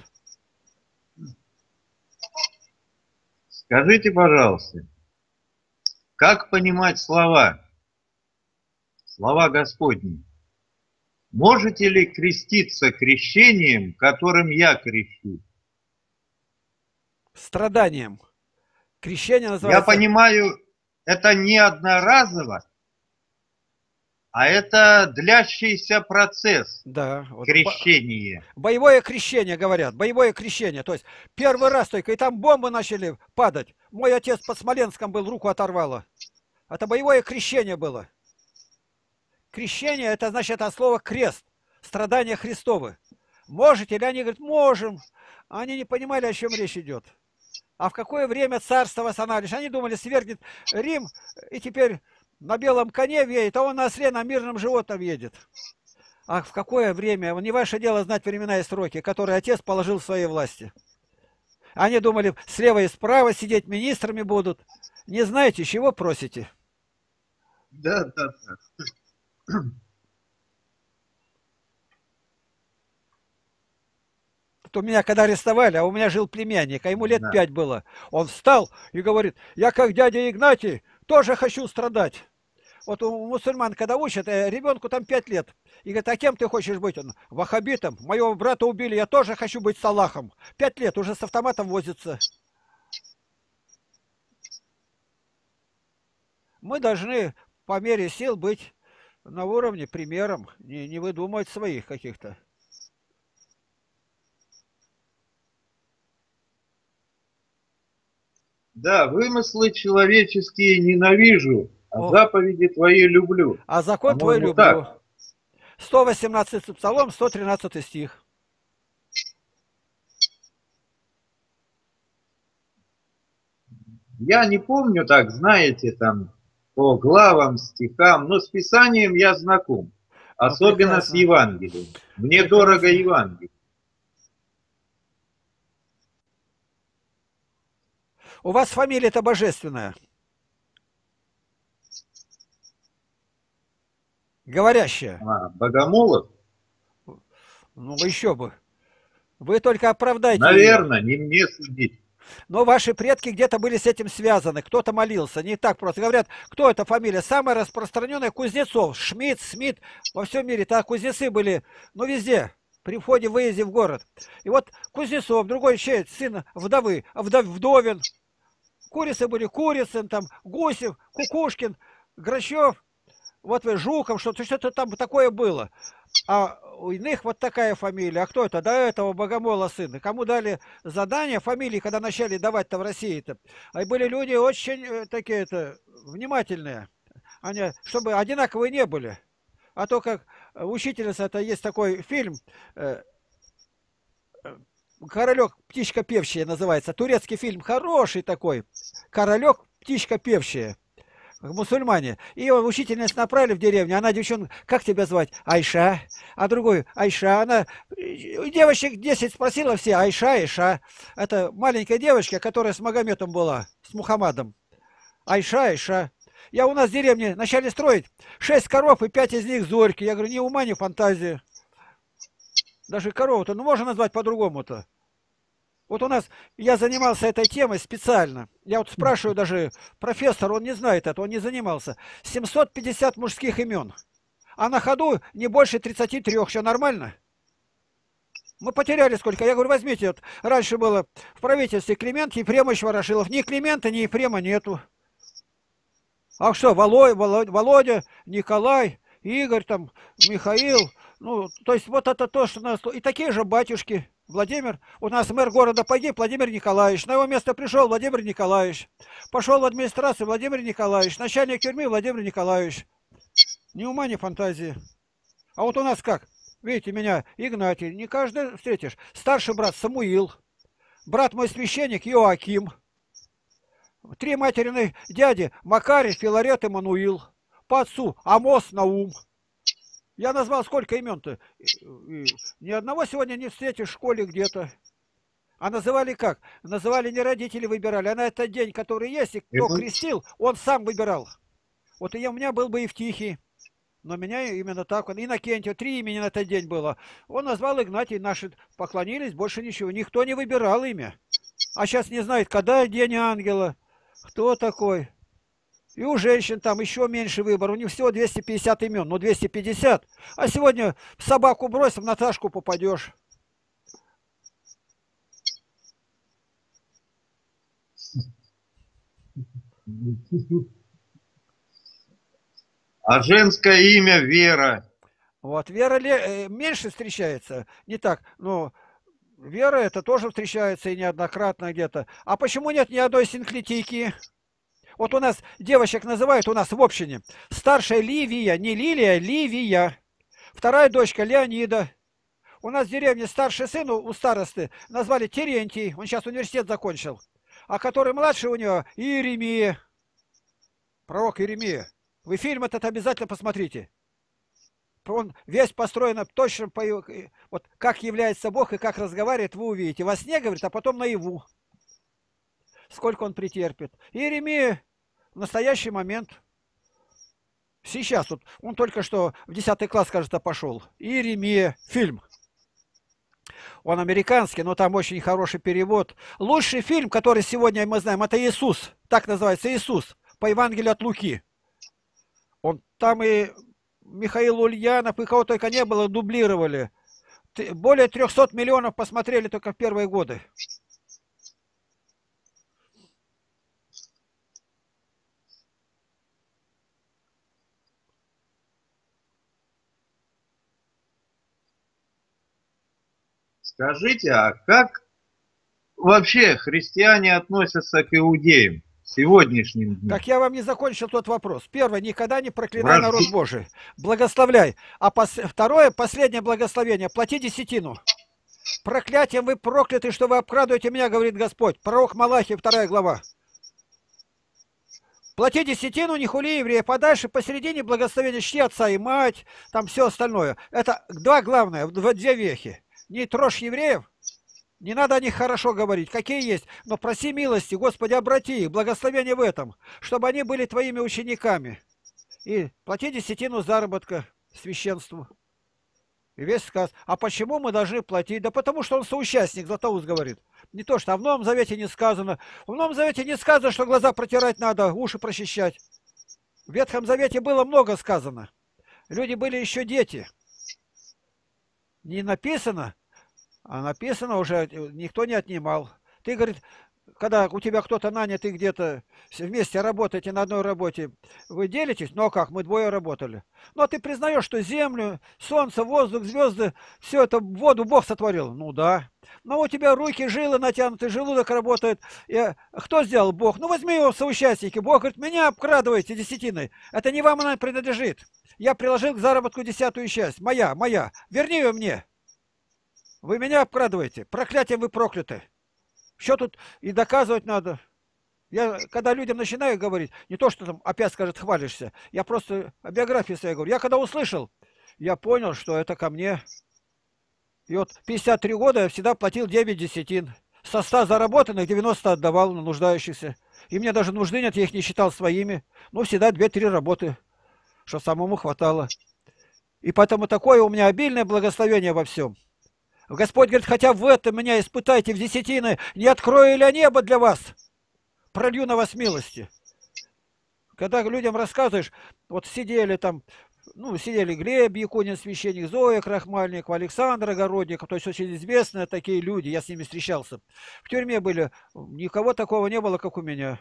Скажите, пожалуйста, как понимать слова? Слова Господни. Можете ли креститься крещением, которым я крещу?
Страданием. Крещение называется...
Я понимаю, это не одноразово, а это длящийся процесс,
да, вот
крещения.
Бо... Боевое крещение, говорят. Боевое крещение. То есть первый раз только, и там бомбы начали падать. Мой отец под Смоленском был, руку оторвало. Это боевое крещение было. Крещение, это значит от слова крест, страдания Христовы. Можете ли? Они говорят, можем. Они не понимали, о чем речь идет. А в какое время царство восстанавливались? Они думали, свергнет Рим, и теперь на белом коне едет, а он на осле, на мирном животном едет. А в какое время? Не ваше дело знать времена и сроки, которые отец положил в своей власти. Они думали, слева и справа сидеть министрами будут. Не знаете, чего просите?
Да, да, да.
У меня когда арестовали, а у меня жил племянник, а ему лет да. пять было. Он встал и говорит, я как дядя Игнатий тоже хочу страдать. Вот у мусульман, когда учат, ребенку там пять лет. И говорит, а кем ты хочешь быть? Он, ваххабитом. Моего брата убили, я тоже хочу быть салахом. Пять лет, уже с автоматом возится. Мы должны по мере сил быть на уровне примером, не, не выдумывать своих каких-то.
Да, вымыслы человеческие ненавижу, а О. заповеди твои люблю.
А закон твой люблю. Так. сто восемнадцатый псалом, сто тринадцатый стих.
Я не помню так, знаете, там, по главам, стихам, но с Писанием я знаком. Особенно ну, с Евангелием. Мне прекрасно. Дорого Евангелие.
У вас фамилия-то божественная. Говорящая.
А, Богомолов?
Ну, еще бы. Вы только оправдайте ее.
Наверное, не мне судить.
Но ваши предки где-то были с этим связаны. Кто-то молился. Не так просто. Говорят, кто эта фамилия? Самая распространенная — Кузнецов. Шмидт, Смит. Во всем мире. Так кузнецы были, ну, везде. При входе-выезде в город. И вот Кузнецов, другой чей, сын вдовы, вдов, Вдовин. Курицы были Курицын, там, Гусев, Кукушкин, Грачев. Вот вы, Жуков, что-то что там такое было. А у иных вот такая фамилия. А кто это? До этого Богомола сына. Кому дали задание фамилии, когда начали давать-то в России-то? А были люди очень э, такие-то внимательные. Они, чтобы одинаковые не были. А то как учительница, это есть такой фильм, э, «Королек, птичка певчая» называется. Турецкий фильм хороший такой. «Королек, птичка певчая». Мусульмане. И его учительницу направили в деревню. Она, девчонка, как тебя звать? Айша. А другую, Айша. Она девочек десять спросила все. Айша, Айша. Это маленькая девочка, которая с Магометом была, с Мухаммадом. Айша, Айша. Я у нас в деревне начали строить. Шесть коров, и пять из них зорьки. Я говорю, ни ума, ни фантазии. Даже корову-то, ну можно назвать по-другому-то. Вот у нас, я занимался этой темой специально. Я вот спрашиваю даже, профессор, он не знает это, он не занимался. семьсот пятьдесят мужских имен. А на ходу не больше тридцати трёх. Все нормально? Мы потеряли сколько? Я говорю, возьмите. Вот раньше было в правительстве Климент, Ефремович Ворошилов. Ни Климента, ни Ефрема нету. А что, Володя, Володя, Володя, Николай, Игорь, там, Михаил. Ну, то есть вот это то, что у нас... И такие же батюшки. Владимир, у нас мэр города погиб, Владимир Николаевич. На его место пришел Владимир Николаевич. Пошел в администрацию Владимир Николаевич. Начальник тюрьмы Владимир Николаевич. Ни ума, ни фантазии. А вот у нас как? Видите, меня Игнатий, не каждый встретишь. Старший брат Самуил. Брат мой священник Иоаким. Три материных дяди Макарий, Филарет и Мануил. По отцу Амос, Наум. Я назвал сколько имен-то? Ни одного сегодня не встретишь в школе где-то. А называли как? Называли не родители выбирали, а на этот день, который есть, и кто крестил, он сам выбирал. Вот и я, у меня был бы Евтихий. Но меня именно так, он Иннокентий, три имени на этот день было. Он назвал Игнатий, наши поклонились, больше ничего. Никто не выбирал имя. А сейчас не знает, когда день ангела, кто такой. И у женщин там еще меньше выбор. У них всего двести пятьдесят имен. Ну, двести пятьдесят. А сегодня собаку брось, в Наташку попадешь.
А женское имя Вера.
Вот, Вера ли, меньше встречается. Не так. Но Вера это тоже встречается и неоднократно где-то. А почему нет ни одной синклитики? Вот у нас девочек называют, у нас в общине, старшая Ливия, не Лилия, Ливия. Вторая дочка Леонида. У нас в деревне старший сын у старосты назвали Терентий, он сейчас университет закончил. А который младший у него Иеремия. Пророк Иеремия. Вы фильм этот обязательно посмотрите. Он весь построен точно по... Вот как является Бог и как разговаривает, вы увидите. Во сне, говорит, а потом наяву. Сколько он претерпит. Иеремия в настоящий момент. Сейчас вот, он только что в десятый класс, кажется, пошел. Иеремия, фильм. Он американский, но там очень хороший перевод. Лучший фильм, который сегодня мы знаем, это Иисус. Так называется, Иисус. По Евангелию от Луки. Он там и Михаил Ульянов, и кого только не было, дублировали. Более трёхсот миллионов посмотрели только в первые годы.
Скажите, а как вообще христиане относятся к иудеям сегодняшним днем?
Так я вам не закончил тот вопрос. Первое, никогда не проклинай Вражди... народ Божий. Благословляй. А пос... второе, последнее благословение. Плати десятину. Проклятием вы прокляты, что вы обкрадываете меня, говорит Господь. Пророк Малахий, вторая глава. Плати десятину, не хули еврея, подальше, посередине благословения чти отца и мать, там все остальное. Это два главное, две вехи. Не трожь евреев, не надо о них хорошо говорить, какие есть, но проси милости, Господи, обрати их, благословение в этом, чтобы они были твоими учениками. и плати десятину заработка священству. И весь сказ. А почему мы должны платить? Да потому что он соучастник, Златоуст говорит. Не то, что а в Новом Завете не сказано. В Новом Завете не сказано, что глаза протирать надо, уши прочищать. В Ветхом Завете было много сказано. Люди были еще дети. Не написано, а написано уже, никто не отнимал. Ты, говорит, когда у тебя кто-то нанят, и где-то вместе работаете на одной работе, вы делитесь? Ну а как, мы двое работали. Ну а ты признаешь, что землю, солнце, воздух, звезды, все это воду Бог сотворил? Ну да. Но у тебя руки, жилы натянуты, желудок работает. И кто сделал? Бог. Ну возьми его в соучастники. Бог говорит, меня обкрадываете десятиной. Это не вам она принадлежит. Я приложил к заработку десятую часть. Моя, моя. Верни ее мне. Вы меня обкрадываете. Проклятием вы прокляты. Что тут и доказывать надо? Я, когда людям начинаю говорить, не то, что там опять скажет, хвалишься, я просто о биографии своей говорю. Я когда услышал, я понял, что это ко мне. И вот пятьдесят три года я всегда платил девять десятин. Со ста заработанных девяносто отдавал на нуждающихся. И мне даже нужды нет, я их не считал своими. Но всегда две-три работы, что самому хватало. И поэтому такое у меня обильное благословение во всем. Господь говорит, хотя в этом меня испытайте в десятины, не открою ли я небо для вас? Пролью на вас милости. Когда людям рассказываешь, вот сидели там, ну, сидели Глеб Якунин, священник, Зоя Крахмальникова, Александр Огородников, то есть очень известные такие люди, я с ними встречался. В тюрьме были, никого такого не было, как у меня.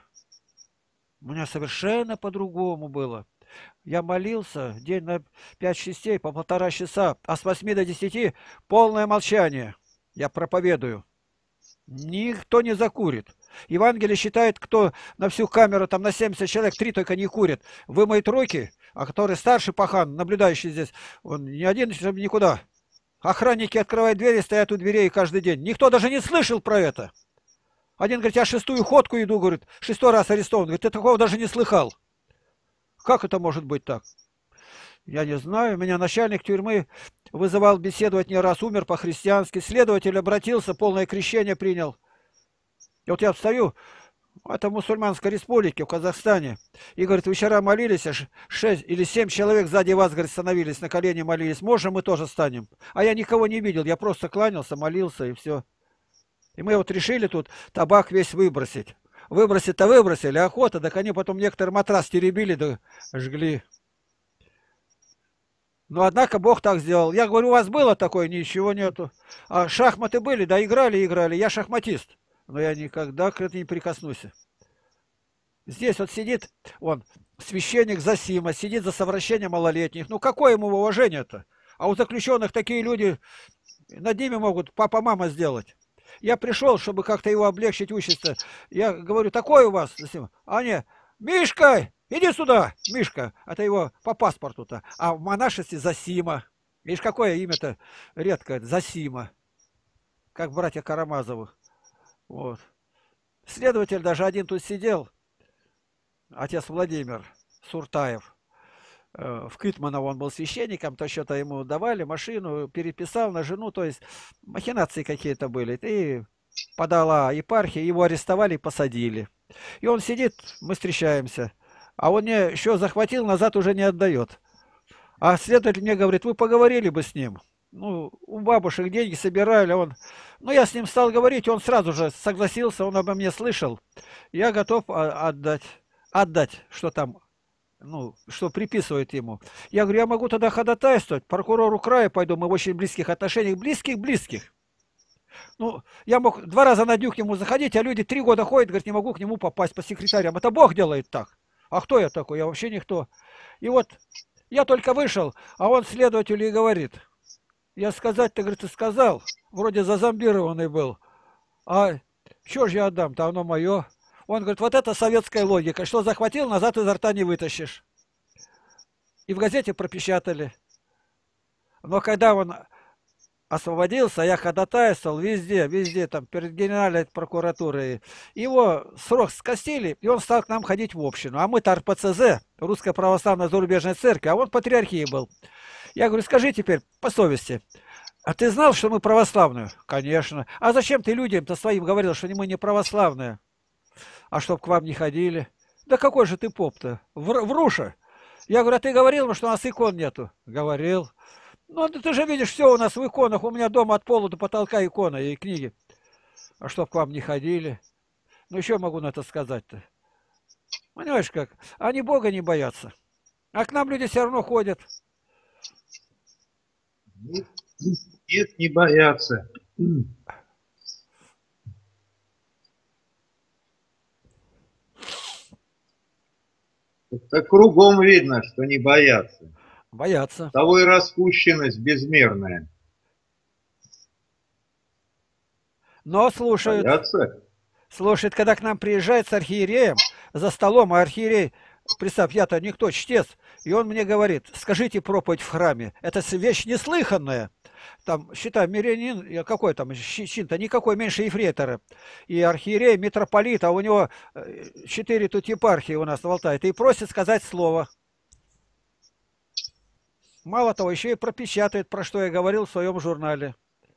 У меня совершенно по-другому было. Я молился день на пять частей по полтора часа, а с восьми до десяти полное молчание. Я проповедую. Никто не закурит. Евангелие считает, кто на всю камеру, там на семьдесят человек, три только не курят. Вымоет руки, а который старший пахан, наблюдающий здесь, он ни один никуда. Охранники открывают двери, стоят у дверей каждый день. Никто даже не слышал про это. Один говорит, я шестую ходку иду, говорит, шестой раз арестован. Говорит, ты такого даже не слыхал. Как это может быть так? Я не знаю. Меня начальник тюрьмы вызывал беседовать не раз, умер по-христиански. Следователь обратился, полное крещение принял. И вот я встаю, это в мусульманской республике, в Казахстане. И, говорит, вы вчера молились, аж шесть или семь человек сзади вас, говорит, становились, на колени молились. Можно мы тоже станем? А я никого не видел, я просто кланялся, молился и все. И мы вот решили тут табак весь выбросить. Выбросить-то выбросили, охота, так они потом некоторые матрас теребили, да жгли. Но однако Бог так сделал. Я говорю, у вас было такое? Ничего нету. А шахматы были? Да играли, играли. Я шахматист. Но я никогда к этому не прикоснусь. Здесь вот сидит, он, священник Засима, сидит за совращение малолетних. Ну какое ему уважение-то? А у заключенных такие люди, над ними могут папа-мама сделать. Я пришел, чтобы как-то его облегчить учиться. Я говорю, такой у вас? А не, Мишка, иди сюда, Мишка. Это его по паспорту-то. А в монашестве Засима. Видишь, какое имя-то редкое, Засима. Как братья Карамазовы. Вот. Следователь даже один тут сидел. Отец Владимир Суртаев. В Кытманово он был священником, то что-то ему давали, машину, переписал на жену, то есть махинации какие-то были. И подала епархия, его арестовали и посадили. И он сидит, мы встречаемся. А он мне еще захватил, назад уже не отдает. А следователь мне говорит, вы поговорили бы с ним. Ну, у бабушек деньги собирали, он... Ну, я с ним стал говорить, он сразу же согласился, он обо мне слышал. Я готов отдать, отдать, что там... Ну, что приписывает ему. Я говорю, я могу тогда ходатайствовать, прокурору края пойду, мы в очень близких отношениях, близких-близких. Ну, я мог два раза на дню к нему заходить, а люди три года ходят, говорят, не могу к нему попасть по секретарям. Это Бог делает так. А кто я такой? Я вообще никто. И вот я только вышел, а он следователю и говорит, я сказать-то, говорит, и сказал, вроде зазомбированный был. А что же я отдам-то, оно мое. Он говорит, вот это советская логика. Что захватил, назад изо рта не вытащишь. И в газете пропечатали. Но когда он освободился, я ходатайствовал везде, везде, там, перед генеральной прокуратурой. Его срок скостили, и он стал к нам ходить в общину. А мы-то эр пэ цэ зэ, Русская Православная Зарубежная Церковь, а он патриархией был. Я говорю, скажи теперь по совести, а ты знал, что мы православные? Конечно. А зачем ты людям-то своим говорил, что мы не православные? А чтоб к вам не ходили. Да какой же ты поп-то? Вруша. Я говорю, а ты говорил ему, что у нас икон нету? Говорил. Ну, ты же видишь, все у нас в иконах. У меня дома от пола до потолка икона и книги. А чтоб к вам не ходили. Ну, еще могу на это сказать-то. Понимаешь как? Они Бога не боятся. А к нам люди все равно ходят.
Нет, нет, не боятся. Так кругом видно, что не боятся.
Боятся.
Того и распущенность безмерная.
Но слушают.
Боятся?
Слушает, когда к нам приезжает с архиереем за столом, а архиерей, представь, я-то никто, чтец, и он мне говорит, скажите проповедь в храме. Это вещь неслыханная. Там, считай, мирянин, какой там, чин-то никакой, меньше ефрейтора. И архиерей, митрополит, а у него четыре тут епархии у нас в Алтае. И просит сказать слово. Мало того, еще и пропечатает, про что я говорил в своем журнале.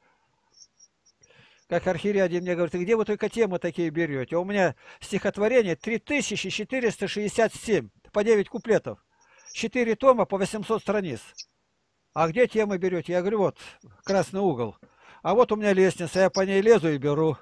Как архиерей один мне говорит, и где вы только темы такие берете? А у меня стихотворение три тысячи четыреста шестьдесят семь, по девять куплетов. четыре тома по восемьсот страниц. А где темы берете? Я говорю, вот, красный угол. А вот у меня лестница, я по ней лезу и беру.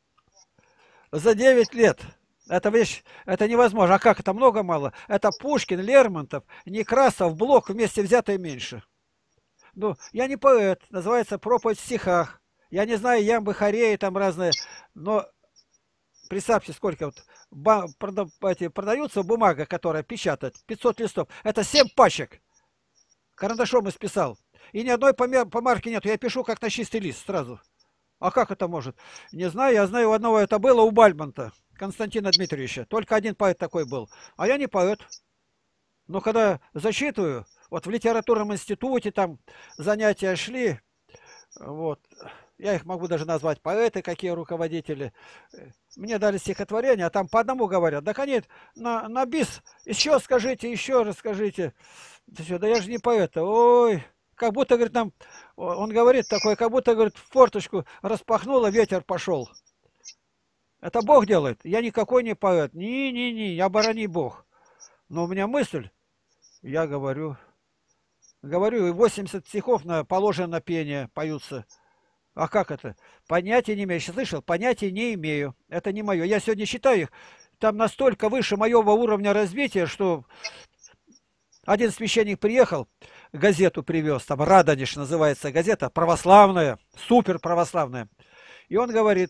За девять лет. Это вещь, это невозможно. А как это, много-мало? Это Пушкин, Лермонтов, Некрасов, Блок вместе взятые меньше. Ну, я не поэт, называется проповедь в стихах. Я не знаю, ямбы, хореи там разные, но представьте, сколько вот прода, эти, продаются бумага, которая печатает, пятьсот листов. Это семь пачек. Карандашом исписал. И ни одной помарки нету. Я пишу как на чистый лист сразу. А как это может? Не знаю, я знаю, у одного это было, у Бальмонта, Константина Дмитриевича. Только один поэт такой был. А я не поэт. Но когда зачитываю, вот в литературном институте там занятия шли, вот, я их могу даже назвать поэты, какие руководители. Мне дали стихотворение, а там по одному говорят. Да, конечно, на, на бис, еще скажите, еще расскажите. Да я же не поэт. Ой, как будто, говорит, нам, он говорит такой, как будто, говорит, форточку распахнуло, ветер пошел. Это Бог делает. Я никакой не поэт. Не-не-не, я оборони Бог. Но у меня мысль, я говорю, говорю, и восемьдесят стихов на, положено на пение, поются. А как это? Понятия не имею. Я слышал, понятия не имею. Это не мое. Я сегодня считаю их, там настолько выше моего уровня развития, что один священник приехал, газету привез, там Радонеж называется газета, православная, супер православная. И он говорит,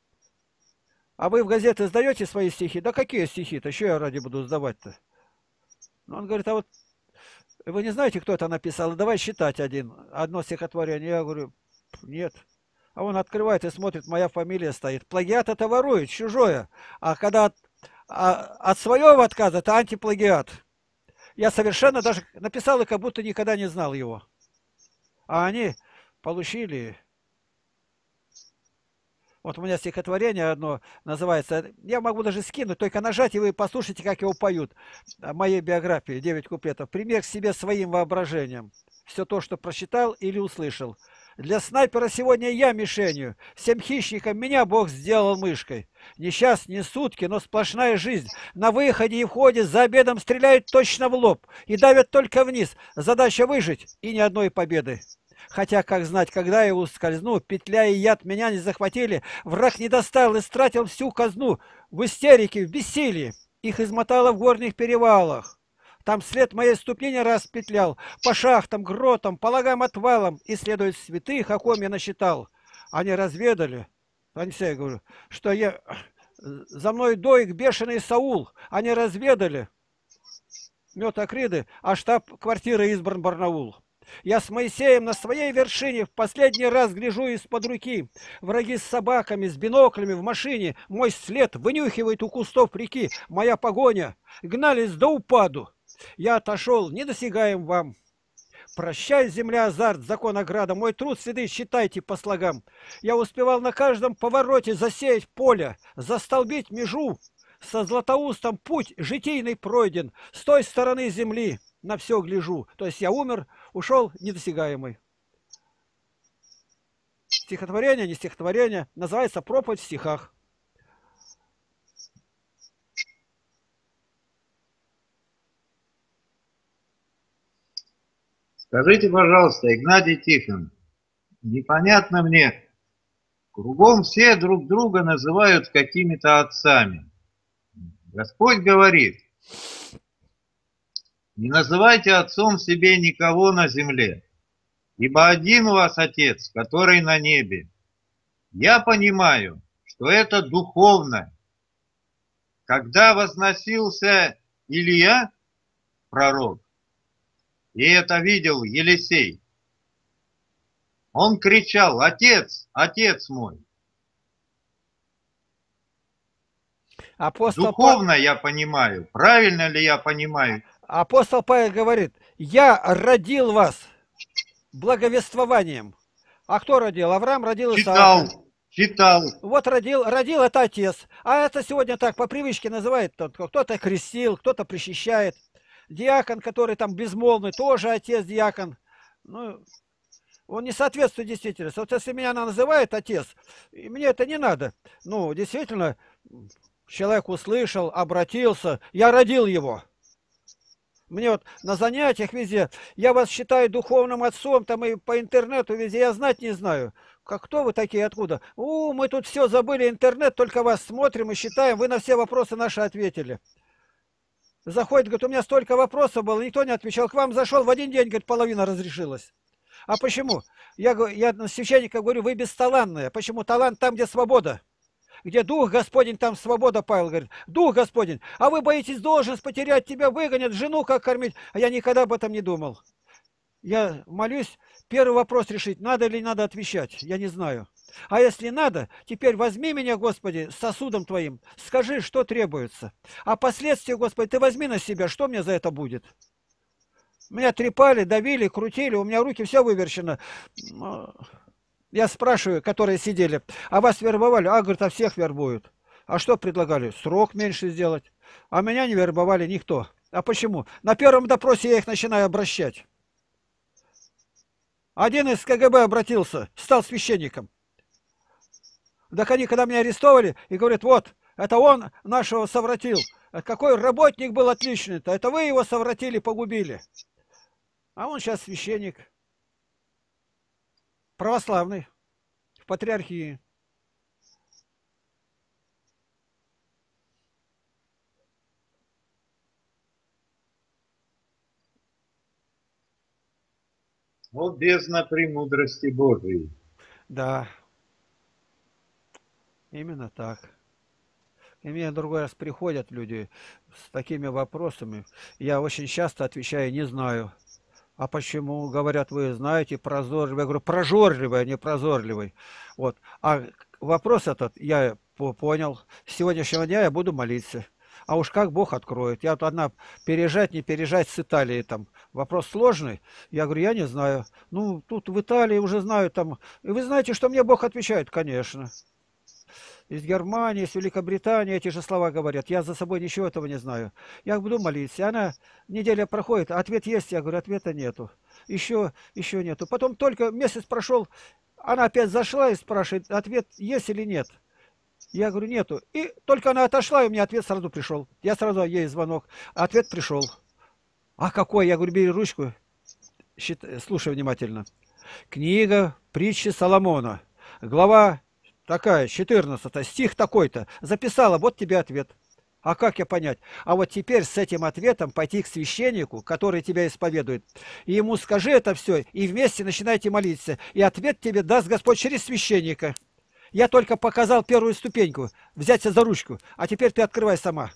а вы в газеты сдаете свои стихи? Да какие стихи-то? Что я ради буду сдавать-то? Он говорит, а вот вы не знаете, кто это написал? Давай считать один, одно стихотворение. Я говорю, нет. А он открывает и смотрит, моя фамилия стоит. Плагиат это ворует, чужое. А когда от, а, от своего отказа, это антиплагиат. Я совершенно даже написал и как будто никогда не знал его. А они получили. Вот у меня стихотворение одно называется. Я могу даже скинуть, только нажать, и вы послушайте, как его поют. Моей биографии, девять куплетов. Пример к себе своим воображением. Все то, что прочитал или услышал. Для снайпера сегодня я мишенью. Всем хищникам меня Бог сделал мышкой. Ни час, ни сутки, но сплошная жизнь. На выходе и входе за обедом стреляют точно в лоб. И давят только вниз. Задача выжить и ни одной победы. Хотя, как знать, когда я ускользну, петля и яд меня не захватили, враг не достал и стратил всю казну. В истерике, в бессилии. Их измотало в горных перевалах. Там след моей ступни не раз петлял, по шахтам, гротам, по лагам, отвалам, исследуют святых, о ком я насчитал. Они разведали, они все, я говорю, что я, за мной доик бешеный Саул, они разведали, мед Акриды, а штаб-квартира избран Барнаул. Я с Моисеем на своей вершине в последний раз гляжу из-под руки. Враги с собаками, с биноклями в машине. Мой след вынюхивает у кустов реки. Моя погоня. Гнались до упаду. Я отошел, недосягаем вам. Прощай, земля, азарт, закон ограда. Мой труд следы считайте по слогам. Я успевал на каждом повороте засеять поле, застолбить межу. Со Златоустом путь житийный пройден. С той стороны земли на все гляжу. То есть я умер, ушел недосягаемый. Стихотворение, не стихотворение. Называется «Проповедь в стихах».
Скажите, пожалуйста, Игнатий Тихонович, непонятно мне, кругом все друг друга называют какими-то отцами. Господь говорит, не называйте отцом себе никого на земле, ибо один у вас Отец, который на небе. Я понимаю, что это духовно. Когда возносился Илья, пророк, и это видел Елисей, он кричал: «Отец, Отец мой!»
Апостол
Духовно
Па...
я понимаю, правильно ли я понимаю?
Апостол Павел говорит: «Я родил вас благовествованием». А кто родил? Авраам родил Исаака.
Читал, читал.
Вот родил, родил это отец. А это сегодня так по привычке называют. Кто-то крестил, кто-то причащает. Диакон, который там безмолвный, тоже отец диакон. Ну, он не соответствует действительности. Вот если меня называет отец, и мне это не надо. Ну, действительно, человек услышал, обратился, я родил его. Мне вот на занятиях везде, я вас считаю духовным отцом, там и по интернету везде, я знать не знаю. Как кто вы такие, откуда? У, мы тут все забыли, интернет, только вас смотрим и считаем, вы на все вопросы наши ответили. Заходит, говорит, у меня столько вопросов было, никто не отвечал. К вам зашел, в один день, говорит, половина разрешилась. А почему? Я, я на священника говорю, вы бесталанные. Почему? Талант там, где свобода. Где Дух Господень, там свобода, Павел говорит. Дух Господень. А вы боитесь должность потерять, тебя выгонят, жену как кормить. А я никогда об этом не думал. Я молюсь, первый вопрос решить, надо или не надо отвечать. Я не знаю. А если надо, теперь возьми меня, Господи, с сосудом Твоим. Скажи, что требуется. А последствия, Господи, Ты возьми на себя, что мне за это будет? Меня трепали, давили, крутили, у меня руки все выверчено. Я спрашиваю, которые сидели, а вас вербовали? А, говорит, а всех вербуют. А что предлагали? Срок меньше сделать. А меня не вербовали никто. А почему? На первом допросе я их начинаю обращать. Один из КГБ обратился, стал священником. Так они, когда меня арестовали, и говорят, вот, это он нашего совратил. Какой работник был отличный-то, это вы его совратили, погубили. А он сейчас священник. Православный, в патриархии.
Вот бездна премудрости Божией.
Да, именно так. И мне другой раз приходят люди с такими вопросами. Я очень часто отвечаю, не знаю. А почему? Говорят, вы знаете, прозорливый. Я говорю, прожорливый, а не прозорливый. Вот. А вопрос этот я понял. С сегодняшнего дня я буду молиться. А уж как Бог откроет. Я вот одна, переезжать, не переезжать с Италии там. Вопрос сложный. Я говорю, я не знаю. Ну, тут в Италии уже знаю там. И вы знаете, что мне Бог отвечает? Конечно. Из Германии, из Великобритании эти же слова говорят. Я за собой ничего этого не знаю. Я буду молиться. Она, неделя проходит, ответ есть. Я говорю, ответа нету. Еще, еще нету. Потом только месяц прошел, она опять зашла и спрашивает, ответ есть или нет. Я говорю, нету. И только она отошла, и у меня ответ сразу пришел. Я сразу ей звонок. Ответ пришел. А какой? Я говорю, бери ручку. Слушай внимательно. Книга притчи Соломона. Глава такая, четырнадцатая, стих такой-то. Записала, вот тебе ответ. А как я понять? А вот теперь с этим ответом пойти к священнику, который тебя исповедует, и ему скажи это все, и вместе начинайте молиться. И ответ тебе даст Господь через священника. Я только показал первую ступеньку, взяться за ручку, а теперь ты открывай сама.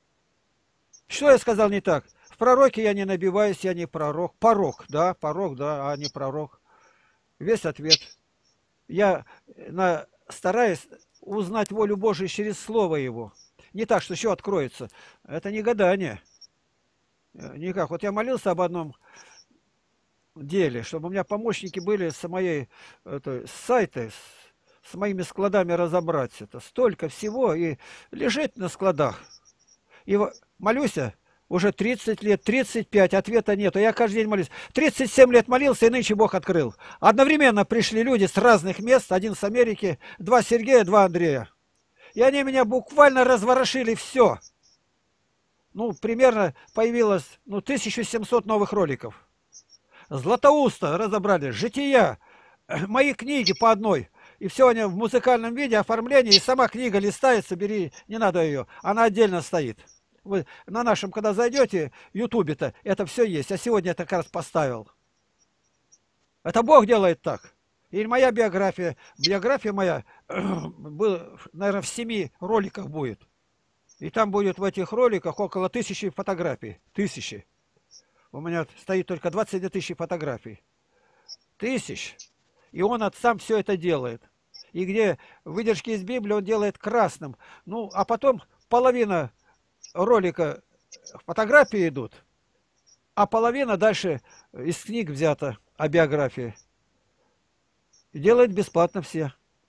Что я сказал не так? В пророке я не набиваюсь, я не пророк. Порок, да, порок, да, а не пророк. Весь ответ. Я на... стараюсь узнать волю Божию через Слово Его. Не так, что все откроется. Это не гадание. Никак. Вот я молился об одном деле, чтобы у меня помощники были с моей это, с сайта, с, с моими складами разобрать это. Столько всего и лежит на складах. И молюсь уже тридцать лет, тридцать пять, ответа нету. Я каждый день молюсь. тридцать семь лет молился, и нынче Бог открыл. Одновременно пришли люди с разных мест, один с Америки, два Сергея, два Андрея. И они меня буквально разворошили все. Ну, примерно появилось ну, тысяча семьсот новых роликов. Златоуста разобрали, Жития, мои книги по одной. И все они в музыкальном виде, оформлении, и сама книга листается, бери, не надо ее, она отдельно стоит. Вы на нашем, когда зайдете, ютубе-то, это все есть. Я сегодня это как раз поставил. Это Бог делает так. И моя биография, биография моя, наверное, в семи роликах будет. И там будет в этих роликах около тысячи фотографий. Тысячи. У меня стоит только двадцать две тысячи фотографий. Тысяч. И он сам все это делает. И где выдержки из Библии он делает красным. Ну, а потом половина ролика фотографии идут, а половина дальше из книг взята о биографии. И делает бесплатно все.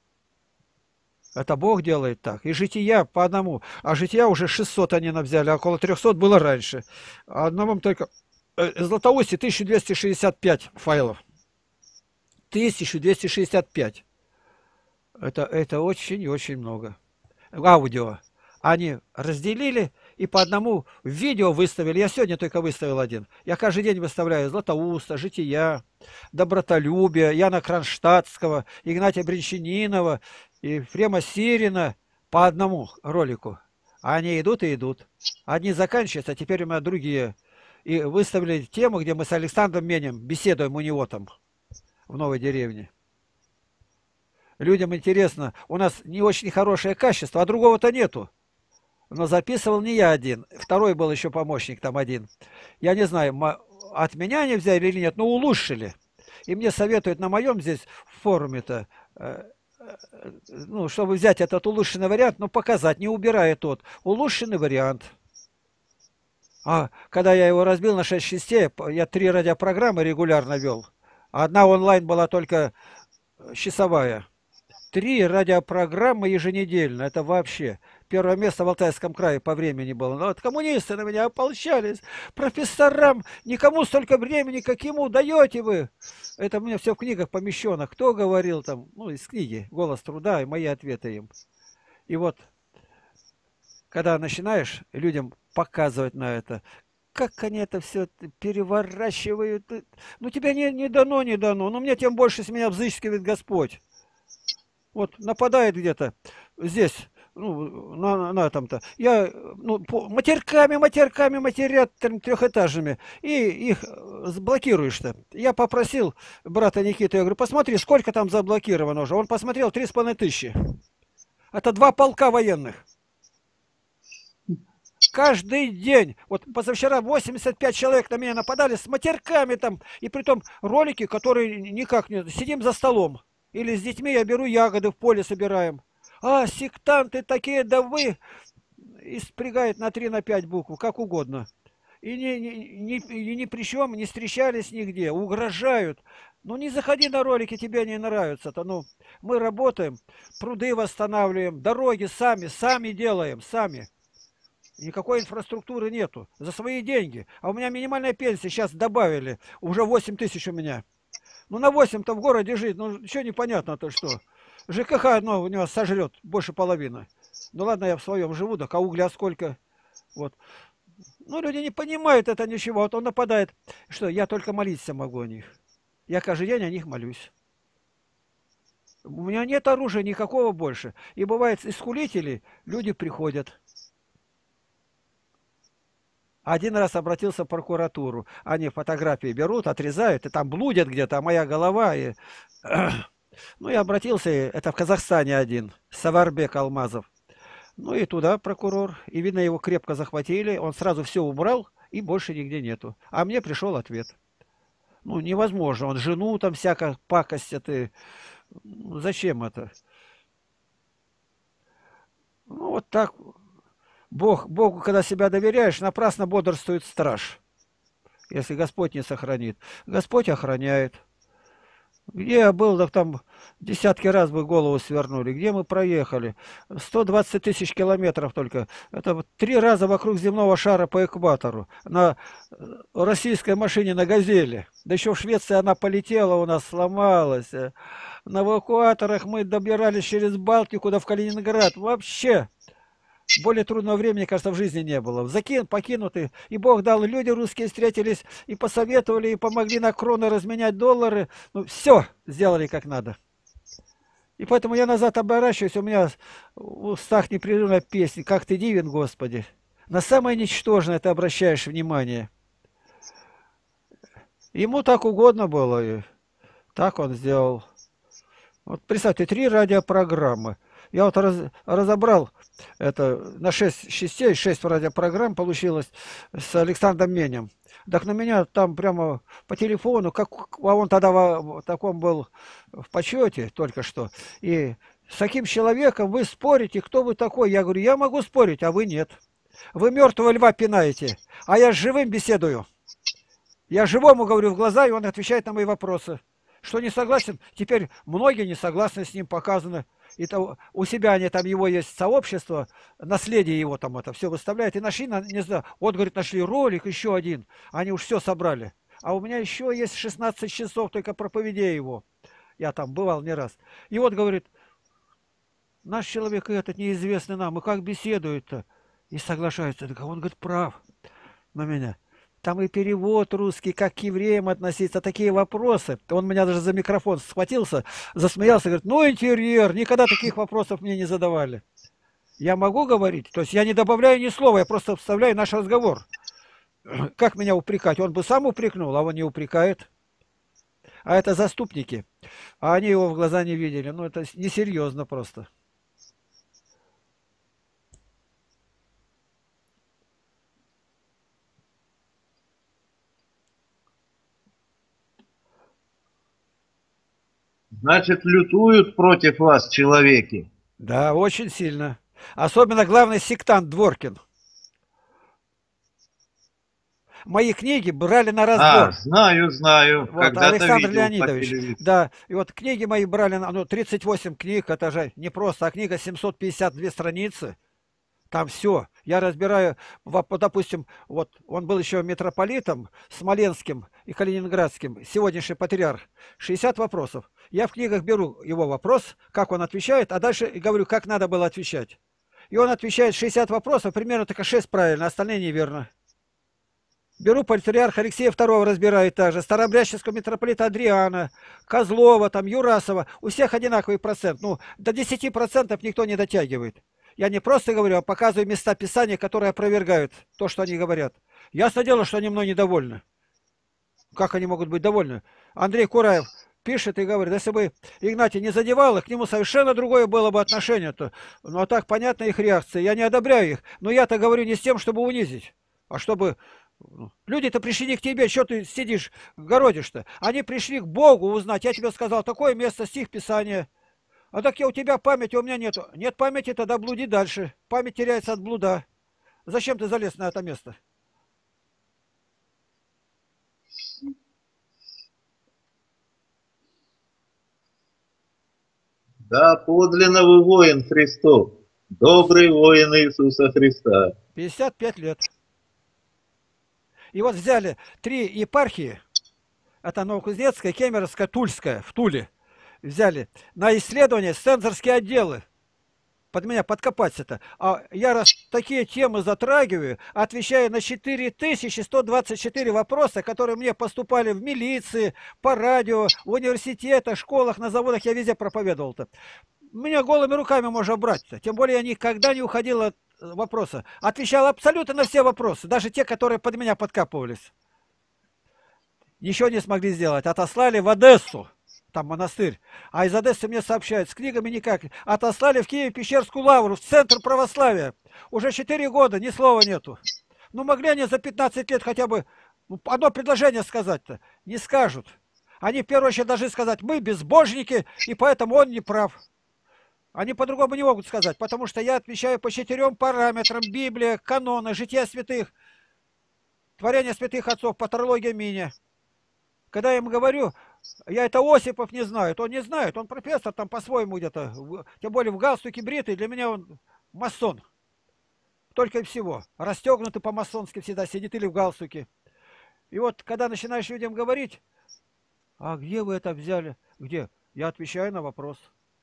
Это Бог делает так. И жития по одному. А жития уже шестьсот они нам взяли, а около трёхсот было раньше. А одному только... Златоусте тысяча двести шестьдесят пять файлов. тысяча двести шестьдесят пять. Это, это очень и очень много. Аудио. Они разделили и по одному видео выставили. Я сегодня только выставил один. Я каждый день выставляю Златоуста, Жития, Добротолюбие, Яна Кронштадтского, Игнатия Бринчанинова и Ефрема Сирина по одному ролику. А они идут и идут. Одни заканчиваются, а теперь у меня другие. И выставили тему, где мы с Александром Менем беседуем у него там, в новой деревне. Людям интересно, у нас не очень хорошее качество, а другого-то нету. Но записывал не я один, второй был еще помощник там один. Я не знаю, от меня они взяли или нет, но улучшили. И мне советуют на моем здесь форуме-то, ну, чтобы взять этот улучшенный вариант, но показать, не убирая тот. Улучшенный вариант. А когда я его разбил на шесть частей, я три радиопрограммы регулярно вел. Одна онлайн была только часовая. Три радиопрограммы еженедельно. Это вообще. Первое место в Алтайском крае по времени было. Но вот коммунисты на меня ополчались. Профессорам никому столько времени, как ему даете вы. Это у меня все в книгах помещено. Кто говорил там? Ну, из книги «Голос труда» и мои ответы им. И вот, когда начинаешь людям показывать на это, как они это все переворачивают. Ну, тебе не, не дано, не дано. Но мне тем больше с меня взыскивает Господь. Вот нападает где-то здесь, ну, на, на этом-то. Я, ну, по, матерками, матерками матерят трехэтажными. И их заблокируешь-то. Я попросил брата Никиту, я говорю, посмотри, сколько там заблокировано уже. Он посмотрел, три с половиной тысячи. Это два полка военных. Каждый день. Вот позавчера восемьдесят пять человек на меня нападали с матерками там. И притом ролики, которые никак не... Сидим за столом. Или с детьми я беру ягоды в поле собираем. А, сектанты такие, да вы... И спрягает на три, на пять букв, как угодно. И ни, ни, ни, ни при чем не встречались нигде. Угрожают. Ну не заходи на ролики, тебе не нравятся-то. Ну, мы работаем, пруды восстанавливаем, дороги сами, сами делаем, сами. Никакой инфраструктуры нету. За свои деньги. А у меня минимальная пенсия сейчас добавили. Уже восемь тысяч у меня. Ну на восемь-то в городе жить. Ну что непонятно-то что. ЖКХ одно у него сожрет больше половины. Ну ладно, я в своем живу, так а угля сколько? Вот. Ну люди не понимают это ничего. Вот он нападает. Что, я только молиться могу о них. Я каждый день о них молюсь. У меня нет оружия никакого больше. И бывает, искулители, люди приходят. Один раз обратился в прокуратуру. Они фотографии берут, отрезают, и там блудят где-то, а моя голова. И... Ну, я обратился, это в Казахстане один, Саварбек Алмазов. Ну, и туда прокурор. И, видно, его крепко захватили. Он сразу все убрал, и больше нигде нету. А мне пришел ответ. Ну, невозможно. Он жену там всяко пакостят. И... Ну, зачем это? Ну, вот так... Бог, Богу, когда себя доверяешь, напрасно бодрствует страж. Если Господь не сохранит. Господь охраняет. Где я был, так там десятки раз бы голову свернули. Где мы проехали? сто двадцать тысяч километров только. Это три раза вокруг земного шара по экватору. На российской машине на «Газели». Да еще в Швеции она полетела, у нас сломалась. На эвакуаторах мы добирались через Балтику, да в Калининград. Вообще... Более трудного времени, кажется, в жизни не было. Закин, покинуты. И Бог дал, и люди русские встретились, и посоветовали, и помогли на кроны разменять доллары. Ну, все сделали как надо. И поэтому я назад оборачиваюсь, у меня в устах непрерывная песня «Как ты дивен, Господи». На самое ничтожное ты обращаешь внимание. Ему так угодно было, и так он сделал. Вот представьте, три радиопрограммы. Я вот раз, разобрал это на шесть частей, шесть радиопрограмм получилось с Александром Менем. Так на меня там прямо по телефону, как а он тогда в, в таком был в почете только что. И с таким человеком вы спорите, кто вы такой? Я говорю, я могу спорить, а вы нет. Вы мертвого льва пинаете, а я с живым беседую. Я живому говорю в глаза, и он отвечает на мои вопросы. Что не согласен, теперь многие не согласны с ним, показано. И то, у себя они там, его есть сообщество, наследие его там это все выставляет. И нашли, не знаю, вот, говорит, нашли ролик, еще один. Они уж все собрали. А у меня еще есть шестнадцать часов только проповедей его. Я там бывал не раз. И вот, говорит, наш человек этот неизвестный нам, и как беседует-то? И соглашается. Он, говорит, прав на меня. Там и перевод русский, как к евреям относиться, такие вопросы. Он меня даже за микрофон схватился, засмеялся, говорит, ну интерьер, никогда таких вопросов мне не задавали. Я могу говорить? То есть я не добавляю ни слова, я просто вставляю наш разговор. Как меня упрекать? Он бы сам упрекнул, а он не упрекает. А это заступники. А они его в глаза не видели. Ну это несерьезно просто.
Значит, лютуют против вас человеки.
Да, очень сильно. Особенно главный сектант Дворкин. Мои книги брали на разбор.
А, знаю, знаю.
Вот,
Когда-то
Александр
видел
Леонидович. Да, и вот книги мои брали на ну, тридцать восемь книг, это же не просто, а книга семьсот пятьдесят две страницы. Там все. Я разбираю, допустим, вот он был еще митрополитом Смоленским и Калининградским, сегодняшний патриарх. шестьдесят вопросов. Я в книгах беру его вопрос, как он отвечает, а дальше говорю, как надо было отвечать. И он отвечает шестьдесят вопросов, примерно только шесть правильно, остальные неверно. Беру патриарха Алексея второго, разбираю также, старообрядческого митрополита Адриана, Козлова, там, Юрасова. У всех одинаковый процент. Ну, до десяти процентов никто не дотягивает. Я не просто говорю, а показываю места Писания, которые опровергают то, что они говорят. Ясно дело, что они мной недовольны. Как они могут быть довольны? Андрей Кураев пишет и говорит, если бы Игнатий не задевал их, к нему совершенно другое было бы отношение-то. Ну, а так понятна их реакция. Я не одобряю их. Но я-то говорю не с тем, чтобы унизить, а чтобы... Люди-то пришли не к тебе, что ты сидишь, городишь-то? Они пришли к Богу узнать. Я тебе сказал, такое место, стих Писания. А так я у тебя памяти, у меня нету. Нет памяти, тогда блуди дальше. Память теряется от блуда. Зачем ты залез на это место?
Да, подлинно вы воин Христов, добрый воин Иисуса Христа.
пятьдесят пять лет. И вот взяли три епархии, это Новокузнецкая, Кемеровская, Тульская, в Туле, взяли на исследование цензорские отделы. Под меня подкопать это. А я раз такие темы затрагиваю, отвечаю на четыре тысячи сто двадцать четыре вопроса, которые мне поступали в милиции, по радио, в университетах, школах, на заводах, я везде проповедовал-то. Меня голыми руками можно брать-то. Тем более я никогда не уходил от вопроса. Отвечал абсолютно на все вопросы, даже те, которые под меня подкапывались. Ничего не смогли сделать. Отослали в Одессу, там монастырь. А из Одессы мне сообщают, с книгами никак. Отослали в Киев Пещерскую лавру, в центр православия. Уже четыре года, ни слова нету. Ну могли они за пятнадцать лет хотя бы одно предложение сказать-то? Не скажут. Они в первую очередь должны сказать, мы безбожники, и поэтому он не прав. Они по-другому не могут сказать, потому что я отвечаю по четырем параметрам: Библия, каноны, жития святых, творение святых отцов, патрология Миня. Когда я им говорю, я это Осипов не знаю, он не знает, он профессор там по-своему где-то, тем более в галстуке бритый, для меня он масон. Только и всего. Расстегнутый по-масонски всегда сидит или в галстуке. И вот, когда начинаешь людям говорить, а где вы это взяли? Где? Я отвечаю на вопрос.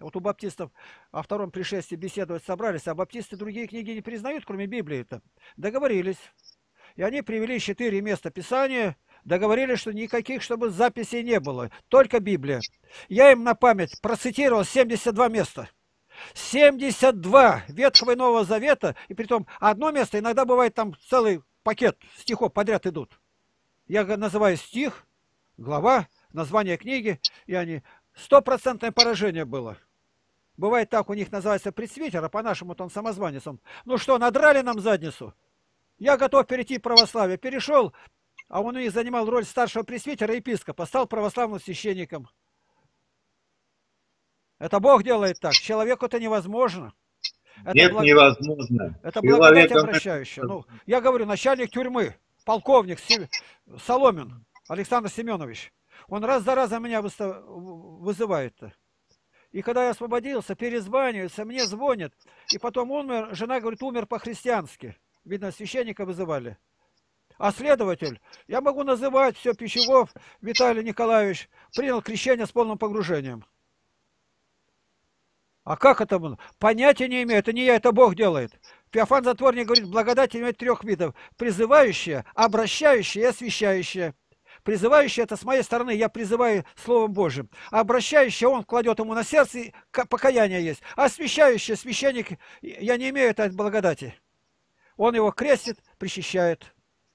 Вот у баптистов о втором пришествии беседовать собрались, а баптисты другие книги не признают, кроме Библии-то. Договорились. И они привели четыре места Писания, договорились, что никаких, чтобы записей не было, только Библия. Я им на память процитировал семьдесят два места. семьдесят два Ветхого и Нового Завета, и притом одно место, иногда бывает там целый пакет стихов подряд идут. Я называю стих, глава, название книги, и они... Стопроцентное поражение было. Бывает так, у них называется пресвитер, а по-нашему он самозванец. Он, ну что, надрали нам задницу? Я готов перейти в православие. Перешел, а он у них занимал роль старшего пресвитера, епископа, стал православным священником. Это Бог делает так. Человеку это невозможно. Это
Нет,
благ...
невозможно.
Это благодать
Человеком...
обращающая. Ну, я говорю, начальник тюрьмы, полковник Соломин Александр Семенович. Он раз за разом меня вызывает-то. И когда я освободился, перезванивается, мне звонят. И потом умер, жена говорит, умер по-христиански. Видно, священника вызывали. А следователь, я могу называть все, Пищевов Виталий Николаевич, принял крещение с полным погружением. А как это было? Понятия не имею, это не я, это Бог делает. Феофан Затворник говорит, благодать имеет трех видов. Призывающая, обращающая и освящающая. Призывающий — это с моей стороны, я призываю Словом Божьим. А обращающий, он кладет ему на сердце, покаяние есть. А освящающий, священник, я не имею этой благодати. Он его крестит, причащает.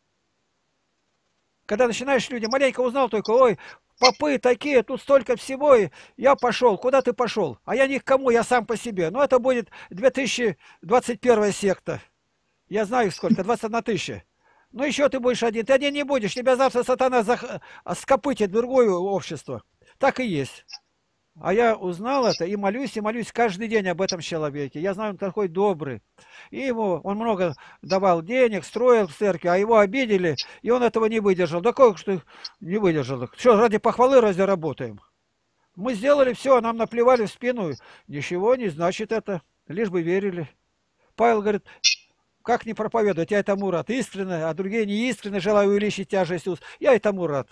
Когда начинаешь люди, маленько узнал только, ой, попы такие, тут столько всего, и я пошел. Куда ты пошел? А я ни к кому, я сам по себе. Но это будет две тысячи двадцать первая секта. Я знаю их сколько, двадцать одна тысяча. Ну еще ты будешь один. Ты один не будешь. Тебя завтра сатана зах... скопытит в другое общество. Так и есть. А я узнал это и молюсь, и молюсь каждый день об этом человеке. Я знаю, он такой добрый. И ему, он много давал денег, строил в церкви, а его обидели, и он этого не выдержал. Да как что не выдержал? Что, ради похвалы разве работаем? Мы сделали все, нам наплевали в спину. Ничего не значит это. Лишь бы верили. Павел говорит... Как не проповедовать? Я этому рад. Искренне, а другие не искренне, желаю увеличить тяжесть уст. Я этому рад.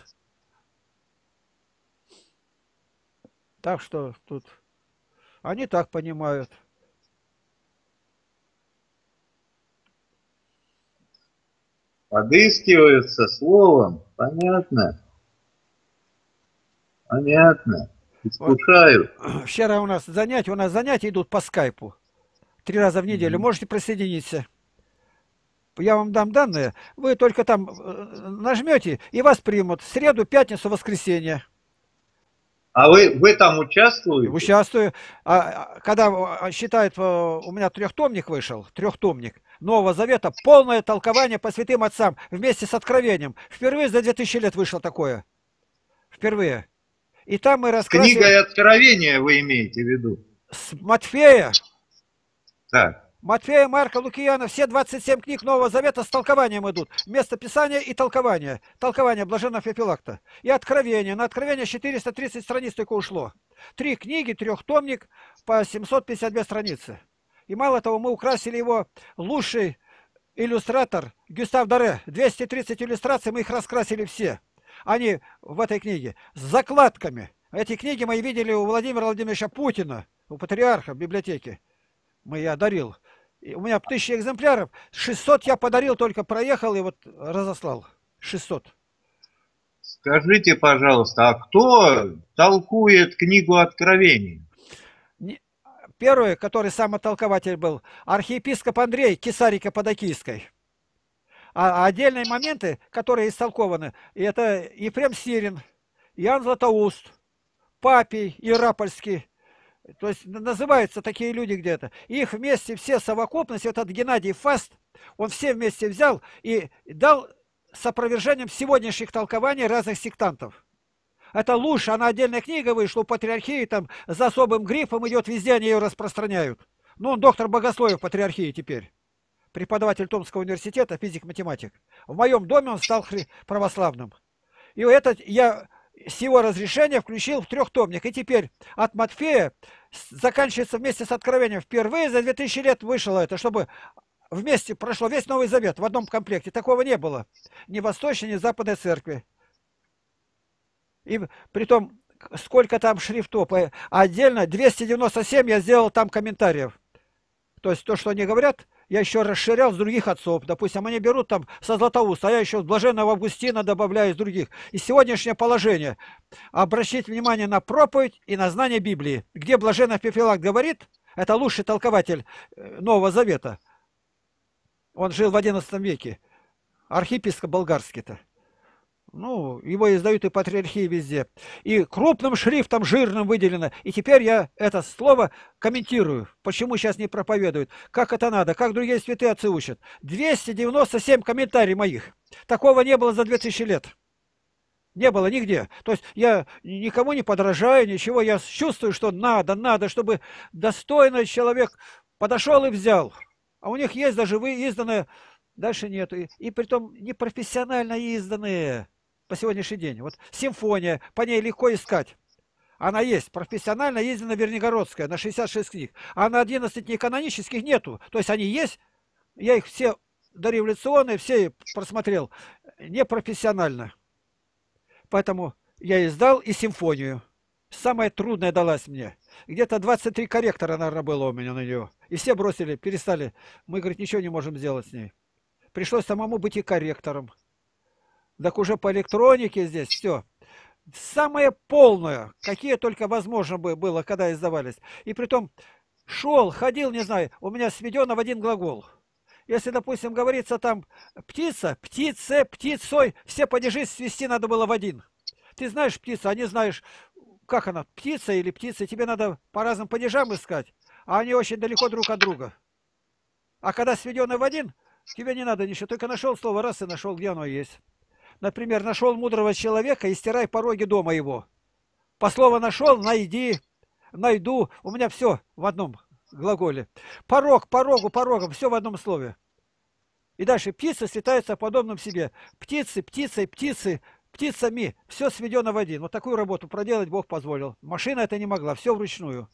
Так что тут они так понимают.
Подыскиваются словом. Понятно. Понятно. Искушают.
Вот. Вчера у нас занятия, у нас занятия идут по скайпу. Три раза в неделю. Mm-hmm. Можете присоединиться. Я вам дам данные, вы только там нажмете, и вас примут в среду, пятницу, воскресенье.
А вы, вы там участвуете?
Участвую. А, когда считают, у меня трехтомник вышел, трехтомник Нового Завета, полное толкование по святым отцам вместе с Откровением. Впервые за две тысячи лет вышло такое. Впервые. И там мы раскрасили...
Книгой Откровения вы имеете в виду?
С Матфея.
Так.
Матфея, Марка, Лукиана, все двадцать семь книг Нового Завета с толкованием идут. Место Писания и толкование. Толкование Блаженного Феофилакта. И Откровение. На Откровение четыреста тридцать страниц только ушло. Три книги, трехтомник по семьсот пятьдесят две страницы. И мало того, мы украсили его лучший иллюстратор Гюстав Доре. двести тридцать иллюстраций, мы их раскрасили все. Они в этой книге с закладками. Эти книги мы видели у Владимира Владимировича Путина, у патриарха в библиотеке. Мы я дарил. И у меня тысячи экземпляров. шестьсот я подарил, только проехал и вот разослал. шестьсот.
Скажите, пожалуйста, а кто толкует книгу Откровений?
Первый, который сам толкователь был, архиепископ Андрей Кесарий-Каппадокийской. А отдельные моменты, которые истолкованы, это Ефрем Сирин, Иоанн Златоуст, Папий Иерапольский. То есть называются такие люди где-то. Их вместе все совокупность, этот Геннадий Фаст, он все вместе взял и дал с опровержением сегодняшних толкований разных сектантов. Это лучше, она отдельная книга вышла у патриархии, там за особым грифом идет, везде они ее распространяют. Ну, он доктор богословия в патриархии теперь. Преподаватель Томского университета, физик-математик. В моем доме он стал православным. И этот я... с его разрешения включил в трехтомник. И теперь от Матфея заканчивается вместе с Откровением. Впервые за две тысячи лет вышло это, чтобы вместе прошло весь Новый Завет в одном комплекте. Такого не было. Ни Восточной, ни Западной церкви. И притом сколько там шрифтов. А отдельно двести девяносто семь я сделал там комментариев. То есть то, что они говорят, я еще расширял с других отцов. Допустим, они берут там со Златоуста, а я еще с Блаженного Августина добавляю из других. И сегодняшнее положение. Обращать внимание на проповедь и на знание Библии. Где Блаженный Феофилакт говорит, это лучший толкователь Нового Завета. Он жил в одиннадцатом веке. Архиепископ болгарский-то. Ну, его издают и патриархии везде. И крупным шрифтом, жирным выделено. И теперь я это слово комментирую. Почему сейчас не проповедуют? Как это надо? Как другие святые отцы учат? двести девяносто семь комментариев моих. Такого не было за две тысячи лет. Не было нигде. То есть я никому не подражаю, ничего. Я чувствую, что надо, надо, чтобы достойный человек подошел и взял. А у них есть даже вы изданные, дальше нету. И, и притом непрофессионально изданные. По сегодняшний день. Вот симфония, по ней легко искать. Она есть. Профессионально издана Вернигородская на шестьдесят шесть книг. А на одиннадцать неканонических нету. То есть они есть. Я их все дореволюционные, все просмотрел. Непрофессионально. Поэтому я издал и симфонию. Самая трудная далась мне. Где-то двадцать три корректора, наверное, было у меня на нее. И все бросили, перестали. Мы, говорит, ничего не можем сделать с ней. Пришлось самому быть и корректором. Так уже по электронике здесь все. Самое полное, какие только возможно было, когда издавались. И притом шел, ходил, не знаю, у меня сведено в один глагол. Если, допустим, говорится там птица, птице, птицой, все падежи свести надо было в один. Ты знаешь птицу, а не знаешь, как она, птица или птица, тебе надо по разным падежам искать, а они очень далеко друг от друга. А когда сведено в один, тебе не надо ничего, только нашел слово, раз и нашел, где оно есть. Например, нашел мудрого человека и стирай пороги дома его. По слову нашел, найди, найду. У меня все в одном глаголе. Порог, порогу, порогом, все в одном слове. И дальше птица слетается подобным себе. Птицы, птицы, птицы, птицами. Все сведено в один. Вот такую работу проделать Бог позволил. Машина это не могла, все вручную.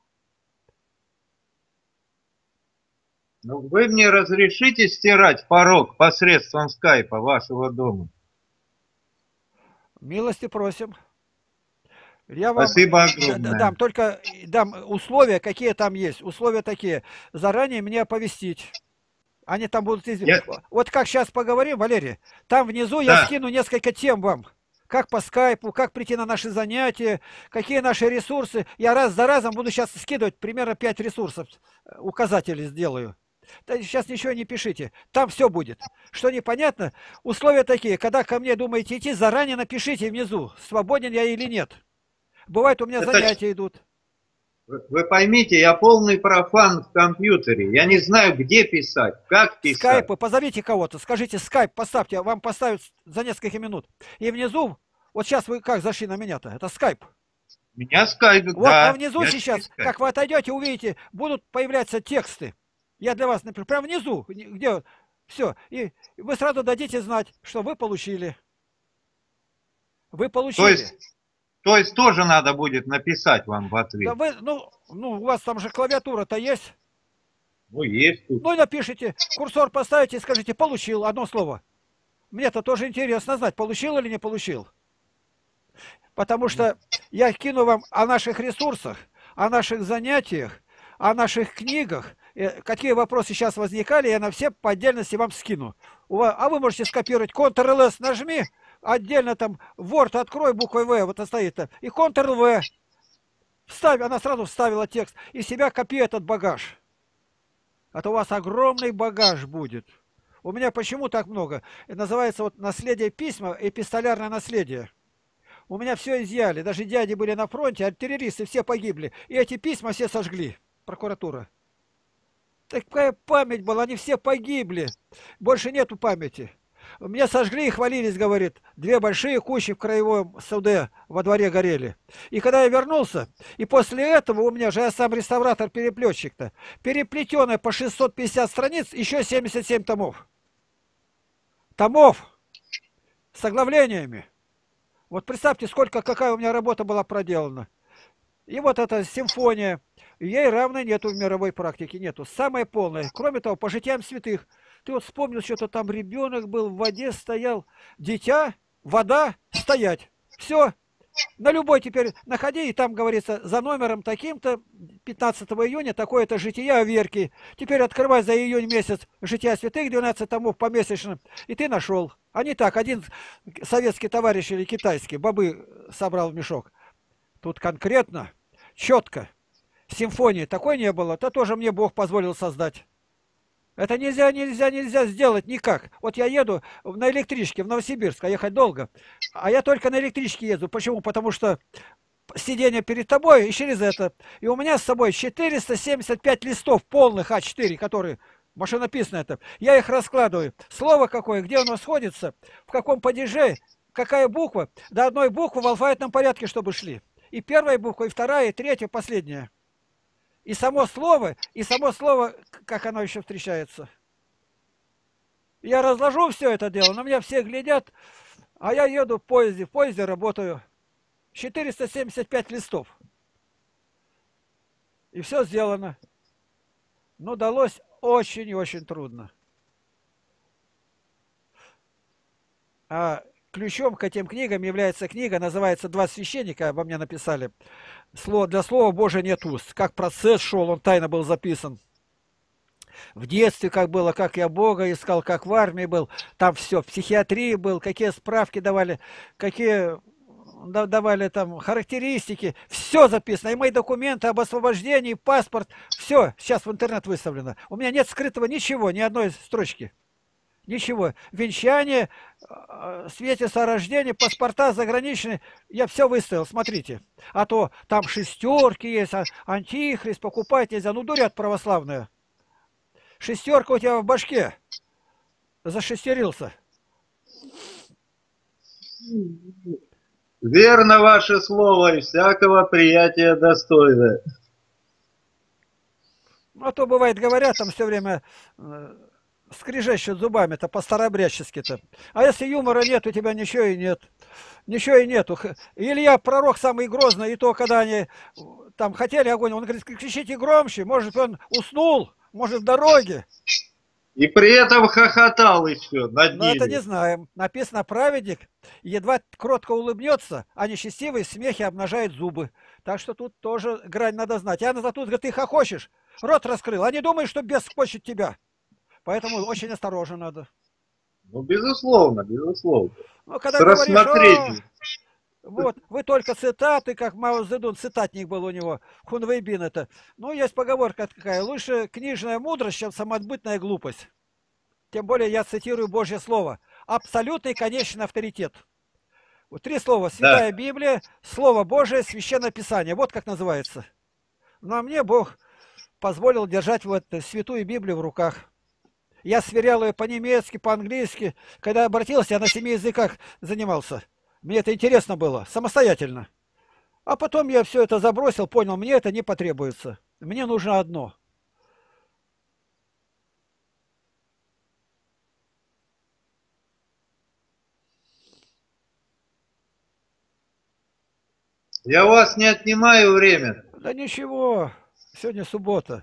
Ну, вы мне разрешите стирать порог посредством скайпа вашего дома?
Милости просим. Я вам
Спасибо огромное.
дам только дам условия, какие там есть. Условия такие. Заранее мне оповестить. Они там будут... Я... Вот как сейчас поговорим, Валерий, там внизу да. я скину несколько тем вам. Как по скайпу, как прийти на наши занятия, какие наши ресурсы. Я раз за разом буду сейчас скидывать примерно пять ресурсов. Указатели сделаю. Сейчас ничего не пишите. Там все будет. Что непонятно, условия такие. Когда ко мне думаете идти, заранее напишите внизу, свободен я или нет. Бывает, у меня Это... занятия идут.
Вы поймите, я полный профан в компьютере. Я не знаю, где писать, как писать.
Скайпы, позовите кого-то. Скажите, скайп поставьте, вам поставят за несколько минут. И внизу, вот сейчас вы как зашли на меня-то? Это скайп.
Меня скайп,
вот,
да.
А внизу сейчас, как вы отойдете, увидите, будут появляться тексты. Я для вас напишу, прямо внизу, где все. И вы сразу дадите знать, что вы получили. Вы получили.
То есть, то есть тоже надо будет написать вам в ответ.
Да вы, ну, ну, у вас там же клавиатура-то есть.
Ну, есть тут.
Ну и напишите, курсор поставите и скажите, получил, одно слово. Мне-то тоже интересно знать, получил или не получил. Потому что я кину вам о наших ресурсах, о наших занятиях, о наших книгах. Какие вопросы сейчас возникали, я на все по отдельности вам скину. А вы можете скопировать контрол эс, нажми, отдельно там Word открой, буквой В, вот это стоит. И контрол вэ. Вставь, она сразу вставила текст. И себя копируй этот багаж. А то у вас огромный багаж будет. У меня почему так много? Это называется вот наследие письма, эпистолярное наследие. У меня все изъяли. Даже дяди были на фронте, а террористы все погибли. И эти письма все сожгли. Прокуратура. Такая память была, они все погибли. Больше нету памяти. Меня сожгли и хвалились, говорит. Две большие кучи в краевом суде во дворе горели. И когда я вернулся, и после этого у меня же, я сам реставратор-переплетчик-то, переплетенная по шестьсот пятьдесят страниц, еще семьдесят семь томов. Томов с оглавлениями. Вот представьте, сколько, какая у меня работа была проделана. И вот эта симфония, ей равной нету в мировой практике, нету. Самая полная. Кроме того, по житиям святых. Ты вот вспомнил, что-то там ребенок был, в воде стоял. Дитя, вода, стоять. Все. На любой теперь находи, и там говорится, за номером таким-то, пятнадцатого июня, такое-то жития Верки. Теперь открывай за июнь месяц жития святых, двенадцать томов помесячно, и ты нашел. А не так, один советский товарищ или китайский, бобы собрал в мешок. Тут конкретно, четко. Симфонии такой не было, то тоже мне Бог позволил создать. Это нельзя, нельзя, нельзя сделать никак. Вот я еду на электричке в Новосибирск, а ехать долго. А я только на электричке езду. Почему? Потому что сиденье перед тобой и через это. И у меня с собой четыреста семьдесят пять листов полных а четыре, которые машинописные это. Я их раскладываю. Слово какое, где оно сходится, в каком падеже, какая буква. До одной буквы в алфавитном порядке, чтобы шли. И первая буква, и вторая, и третья, последняя. И само слово, и само слово, как оно еще встречается. Я разложу все это дело, на меня все глядят, а я еду в поезде, в поезде работаю. четыреста семьдесят пять листов. И все сделано. Но далось очень и очень трудно. А ключом к этим книгам является книга, называется «Два священника», обо мне написали. Слово, для слова Божия нет уст. Как процесс шел, он тайно был записан. В детстве как было, как я Бога искал, как в армии был. Там все, в психиатрии был, какие справки давали, какие давали там характеристики. Все записано. И мои документы об освобождении, паспорт. Все сейчас в интернет выставлено. У меня нет скрытого ничего, ни одной строчки. Ничего. Венчание, свидетельство о рождении, паспорта заграничные. Я все выставил, смотрите. А то там шестерки есть, антихрист, покупать нельзя. Ну, дурят православные. Шестерка у тебя в башке. Зашестерился.
Верно ваше слово и всякого приятия достойное.
А то бывает, говорят, там все время скрежещут зубами-то по-старообрядчески-то. А если юмора нет, у тебя ничего и нет. Ничего и нету. Илья, пророк самый грозный, и то, когда они там хотели огонь, он говорит, кричите громче, может, он уснул, может, в дороге.
И при этом хохотал еще над
Но
ними.
это не знаем. Написано, праведник едва кротко улыбнется, а нечестивый в смехе обнажает зубы. Так что тут тоже грань надо знать. Я на тут, говорит, ты хохочешь, рот раскрыл, а не думаешь, что бес хочет тебя. Поэтому очень осторожно надо.
Ну, безусловно, безусловно.
Ну, когда
С
говоришь,
рассмотрением.
вот, вы только цитаты, как Мао Цзэдун, цитатник был у него, Хунвейбин это. Ну, есть поговорка такая, лучше книжная мудрость, чем самоотбытная глупость. Тем более я цитирую Божье Слово. Абсолютный конечный авторитет. Вот три слова. Святая да. Библия, Слово Божие, Священное Писание. Вот как называется. Ну, а мне Бог позволил держать вот Святую Библию в руках. Я сверял ее по-немецки, по-английски. Когда обратился, я на семи языках занимался. Мне это интересно было, самостоятельно. А потом я все это забросил, понял, мне это не потребуется. Мне нужно одно.
Я у вас не отнимаю время.
Да ничего, сегодня суббота.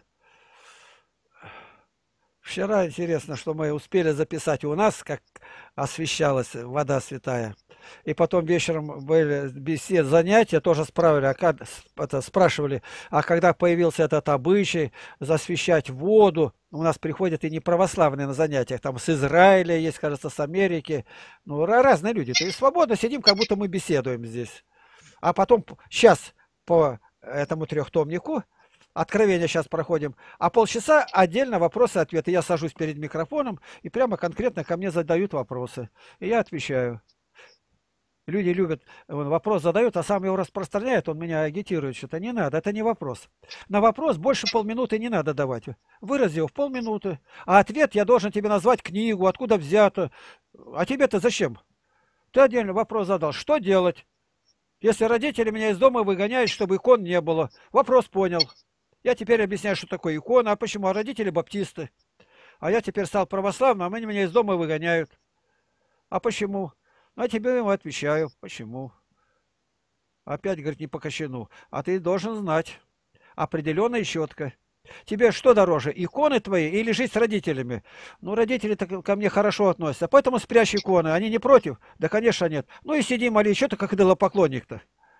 Вчера интересно, что мы успели записать у нас, как освещалась вода святая. И потом вечером были беседы, занятия, тоже справили, а как, это, спрашивали, а когда появился этот обычай засвещать воду, у нас приходят и неправославные на занятиях, там с Израиля есть, кажется, с Америки, ну разные люди, то и свободно сидим, как будто мы беседуем здесь. А потом сейчас по этому трехтомнику Откровение сейчас проходим, а полчаса отдельно вопросы и ответы. Я сажусь перед микрофоном, и прямо конкретно ко мне задают вопросы. И я отвечаю. Люди любят, он вопрос задают, а сам его распространяет, он меня агитирует, что-то не надо, это не вопрос. На вопрос больше полминуты не надо давать. Вырази его в полминуты. А ответ я должен тебе назвать книгу, откуда взято. А тебе-то зачем? Ты отдельно вопрос задал. Что делать, если родители меня из дома выгоняют, чтобы икон не было? Вопрос понял. Я теперь объясняю, что такое икона, а почему? А родители баптисты. А я теперь стал православным, а они меня из дома выгоняют. А почему? А тебе ему отвечаю. Почему? Опять, говорит, не по кощану. А ты должен знать. Определенно и четко. Тебе что дороже, иконы твои или жить с родителями? Ну, родители-то ко мне хорошо относятся. Поэтому спрячь иконы. Они не против? Да, конечно, нет. Ну и сиди, молись. Что ты как идолопоклонник-то?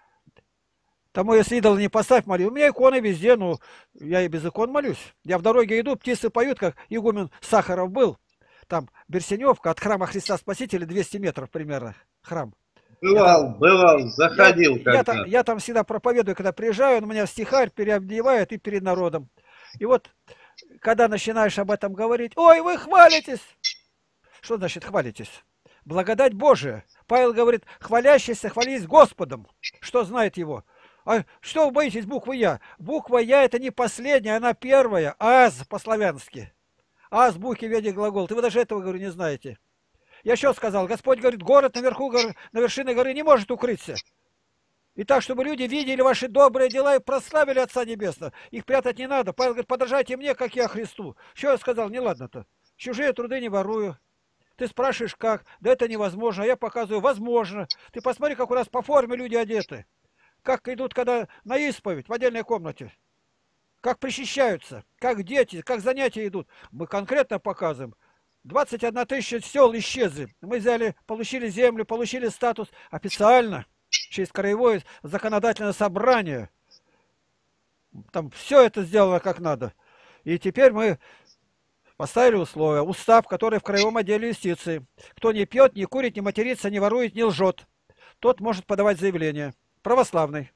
Тому если идол не поставь, молю. У меня иконы везде, ну, я и без икон молюсь. Я в дороге иду, птицы поют, как игумен Сахаров был. Там Берсеневка, от храма Христа Спасителя двести метров примерно, храм. Я
Бывал,
там,
бывал,
я,
заходил
я, там,
когда-то.
я там всегда проповедую, когда приезжаю, он меня стихарь переодевает и перед народом. И вот, когда начинаешь об этом говорить, ой, вы хвалитесь. Что значит хвалитесь? Благодать Божия. Павел говорит, хвалящийся хвались Господом. Что знает его? А что вы боитесь буквы Я? Буква Я это не последняя, она первая. Аз по-славянски. Аз букви веди глагол. Ты вы даже этого, говорю, не знаете. Я еще сказал, Господь говорит, город наверху, на вершине горы не может укрыться. И так, чтобы люди видели ваши добрые дела и прославили Отца Небесного. Их прятать не надо. Павел говорит, подражайте мне, как я Христу. Что я сказал? Не ладно-то. Чужие труды не ворую. Ты спрашиваешь, как? Да это невозможно. А я показываю, возможно. Ты посмотри, как у нас по форме люди одеты. Как идут, когда на исповедь в отдельной комнате. Как причащаются. Как дети, как занятия идут. Мы конкретно показываем. двадцать одна тысяча сел исчезли. Мы взяли, получили землю, получили статус официально. Через краевое законодательное собрание. Там все это сделано как надо. И теперь мы поставили условия. Устав, который в краевом отделе юстиции. Кто не пьет, не курит, не матерится, не ворует, не лжет. Тот может подавать заявление. Православный.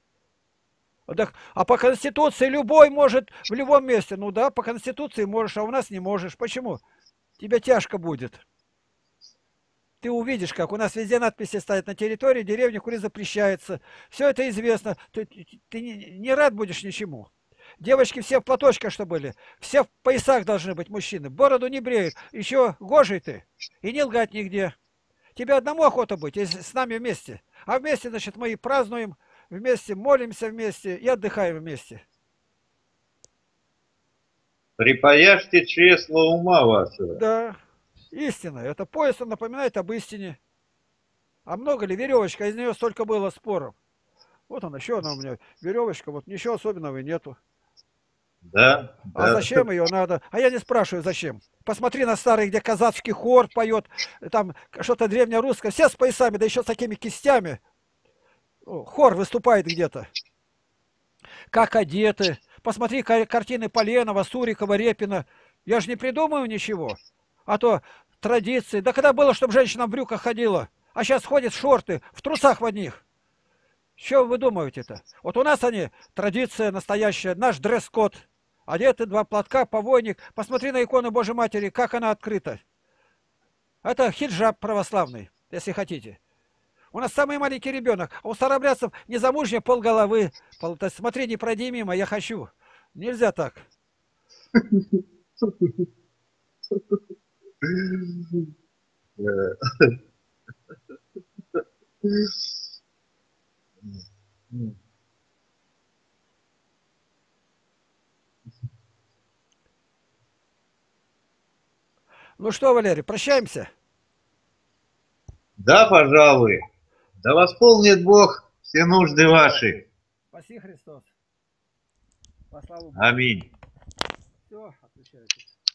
А по Конституции любой может в любом месте. Ну да, по Конституции можешь, а у нас не можешь. Почему? Тебе тяжко будет. Ты увидишь, как у нас везде надписи стоят: на территории деревни курить запрещается. Все это известно. Ты, ты не, не рад будешь ничему. Девочки все в платочках, что были. Все в поясах должны быть мужчины. Бороду не бреют. Еще гожий ты. И не лгать нигде. Тебе одному охота быть, если с нами вместе. А вместе, значит, мы и празднуем вместе, молимся вместе и отдыхаем вместе.
Припаяшьте чресло ума вашего.
Да, истина. Это пояс, он напоминает об истине. А много ли веревочка? Из нее столько было споров. Вот она, еще она у меня. Веревочка, вот ничего особенного и нету.
Да,
А
да.
зачем ее надо? А я не спрашиваю, зачем. Посмотри на старый, где казацкий хор поет, там что-то древнерусское, все с поясами, да еще с такими кистями. О, хор выступает где-то. Как одеты. Посмотри картины Поленова, Сурикова, Репина. Я же не придумаю ничего. А то традиции. Да когда было, чтобы женщина в брюках ходила? А сейчас ходит в шорты, в трусах в одних. Что вы думаете-то? Вот у нас они, традиция настоящая, наш дресс-код. Одеты, два платка, повойник. Посмотри на икону Божьей Матери, как она открыта. Это хиджаб православный, если хотите. У нас самый маленький ребенок, а у старобрядцев незамужняя полголовы. Пол... Смотри, не пройди мимо, я хочу. Нельзя так. Ну что, Валерий, прощаемся?
Да, пожалуй. Да восполнит Бог все нужды ваши.
Спаси Христос. По славу Богу.
Аминь.
Все, отключайтесь.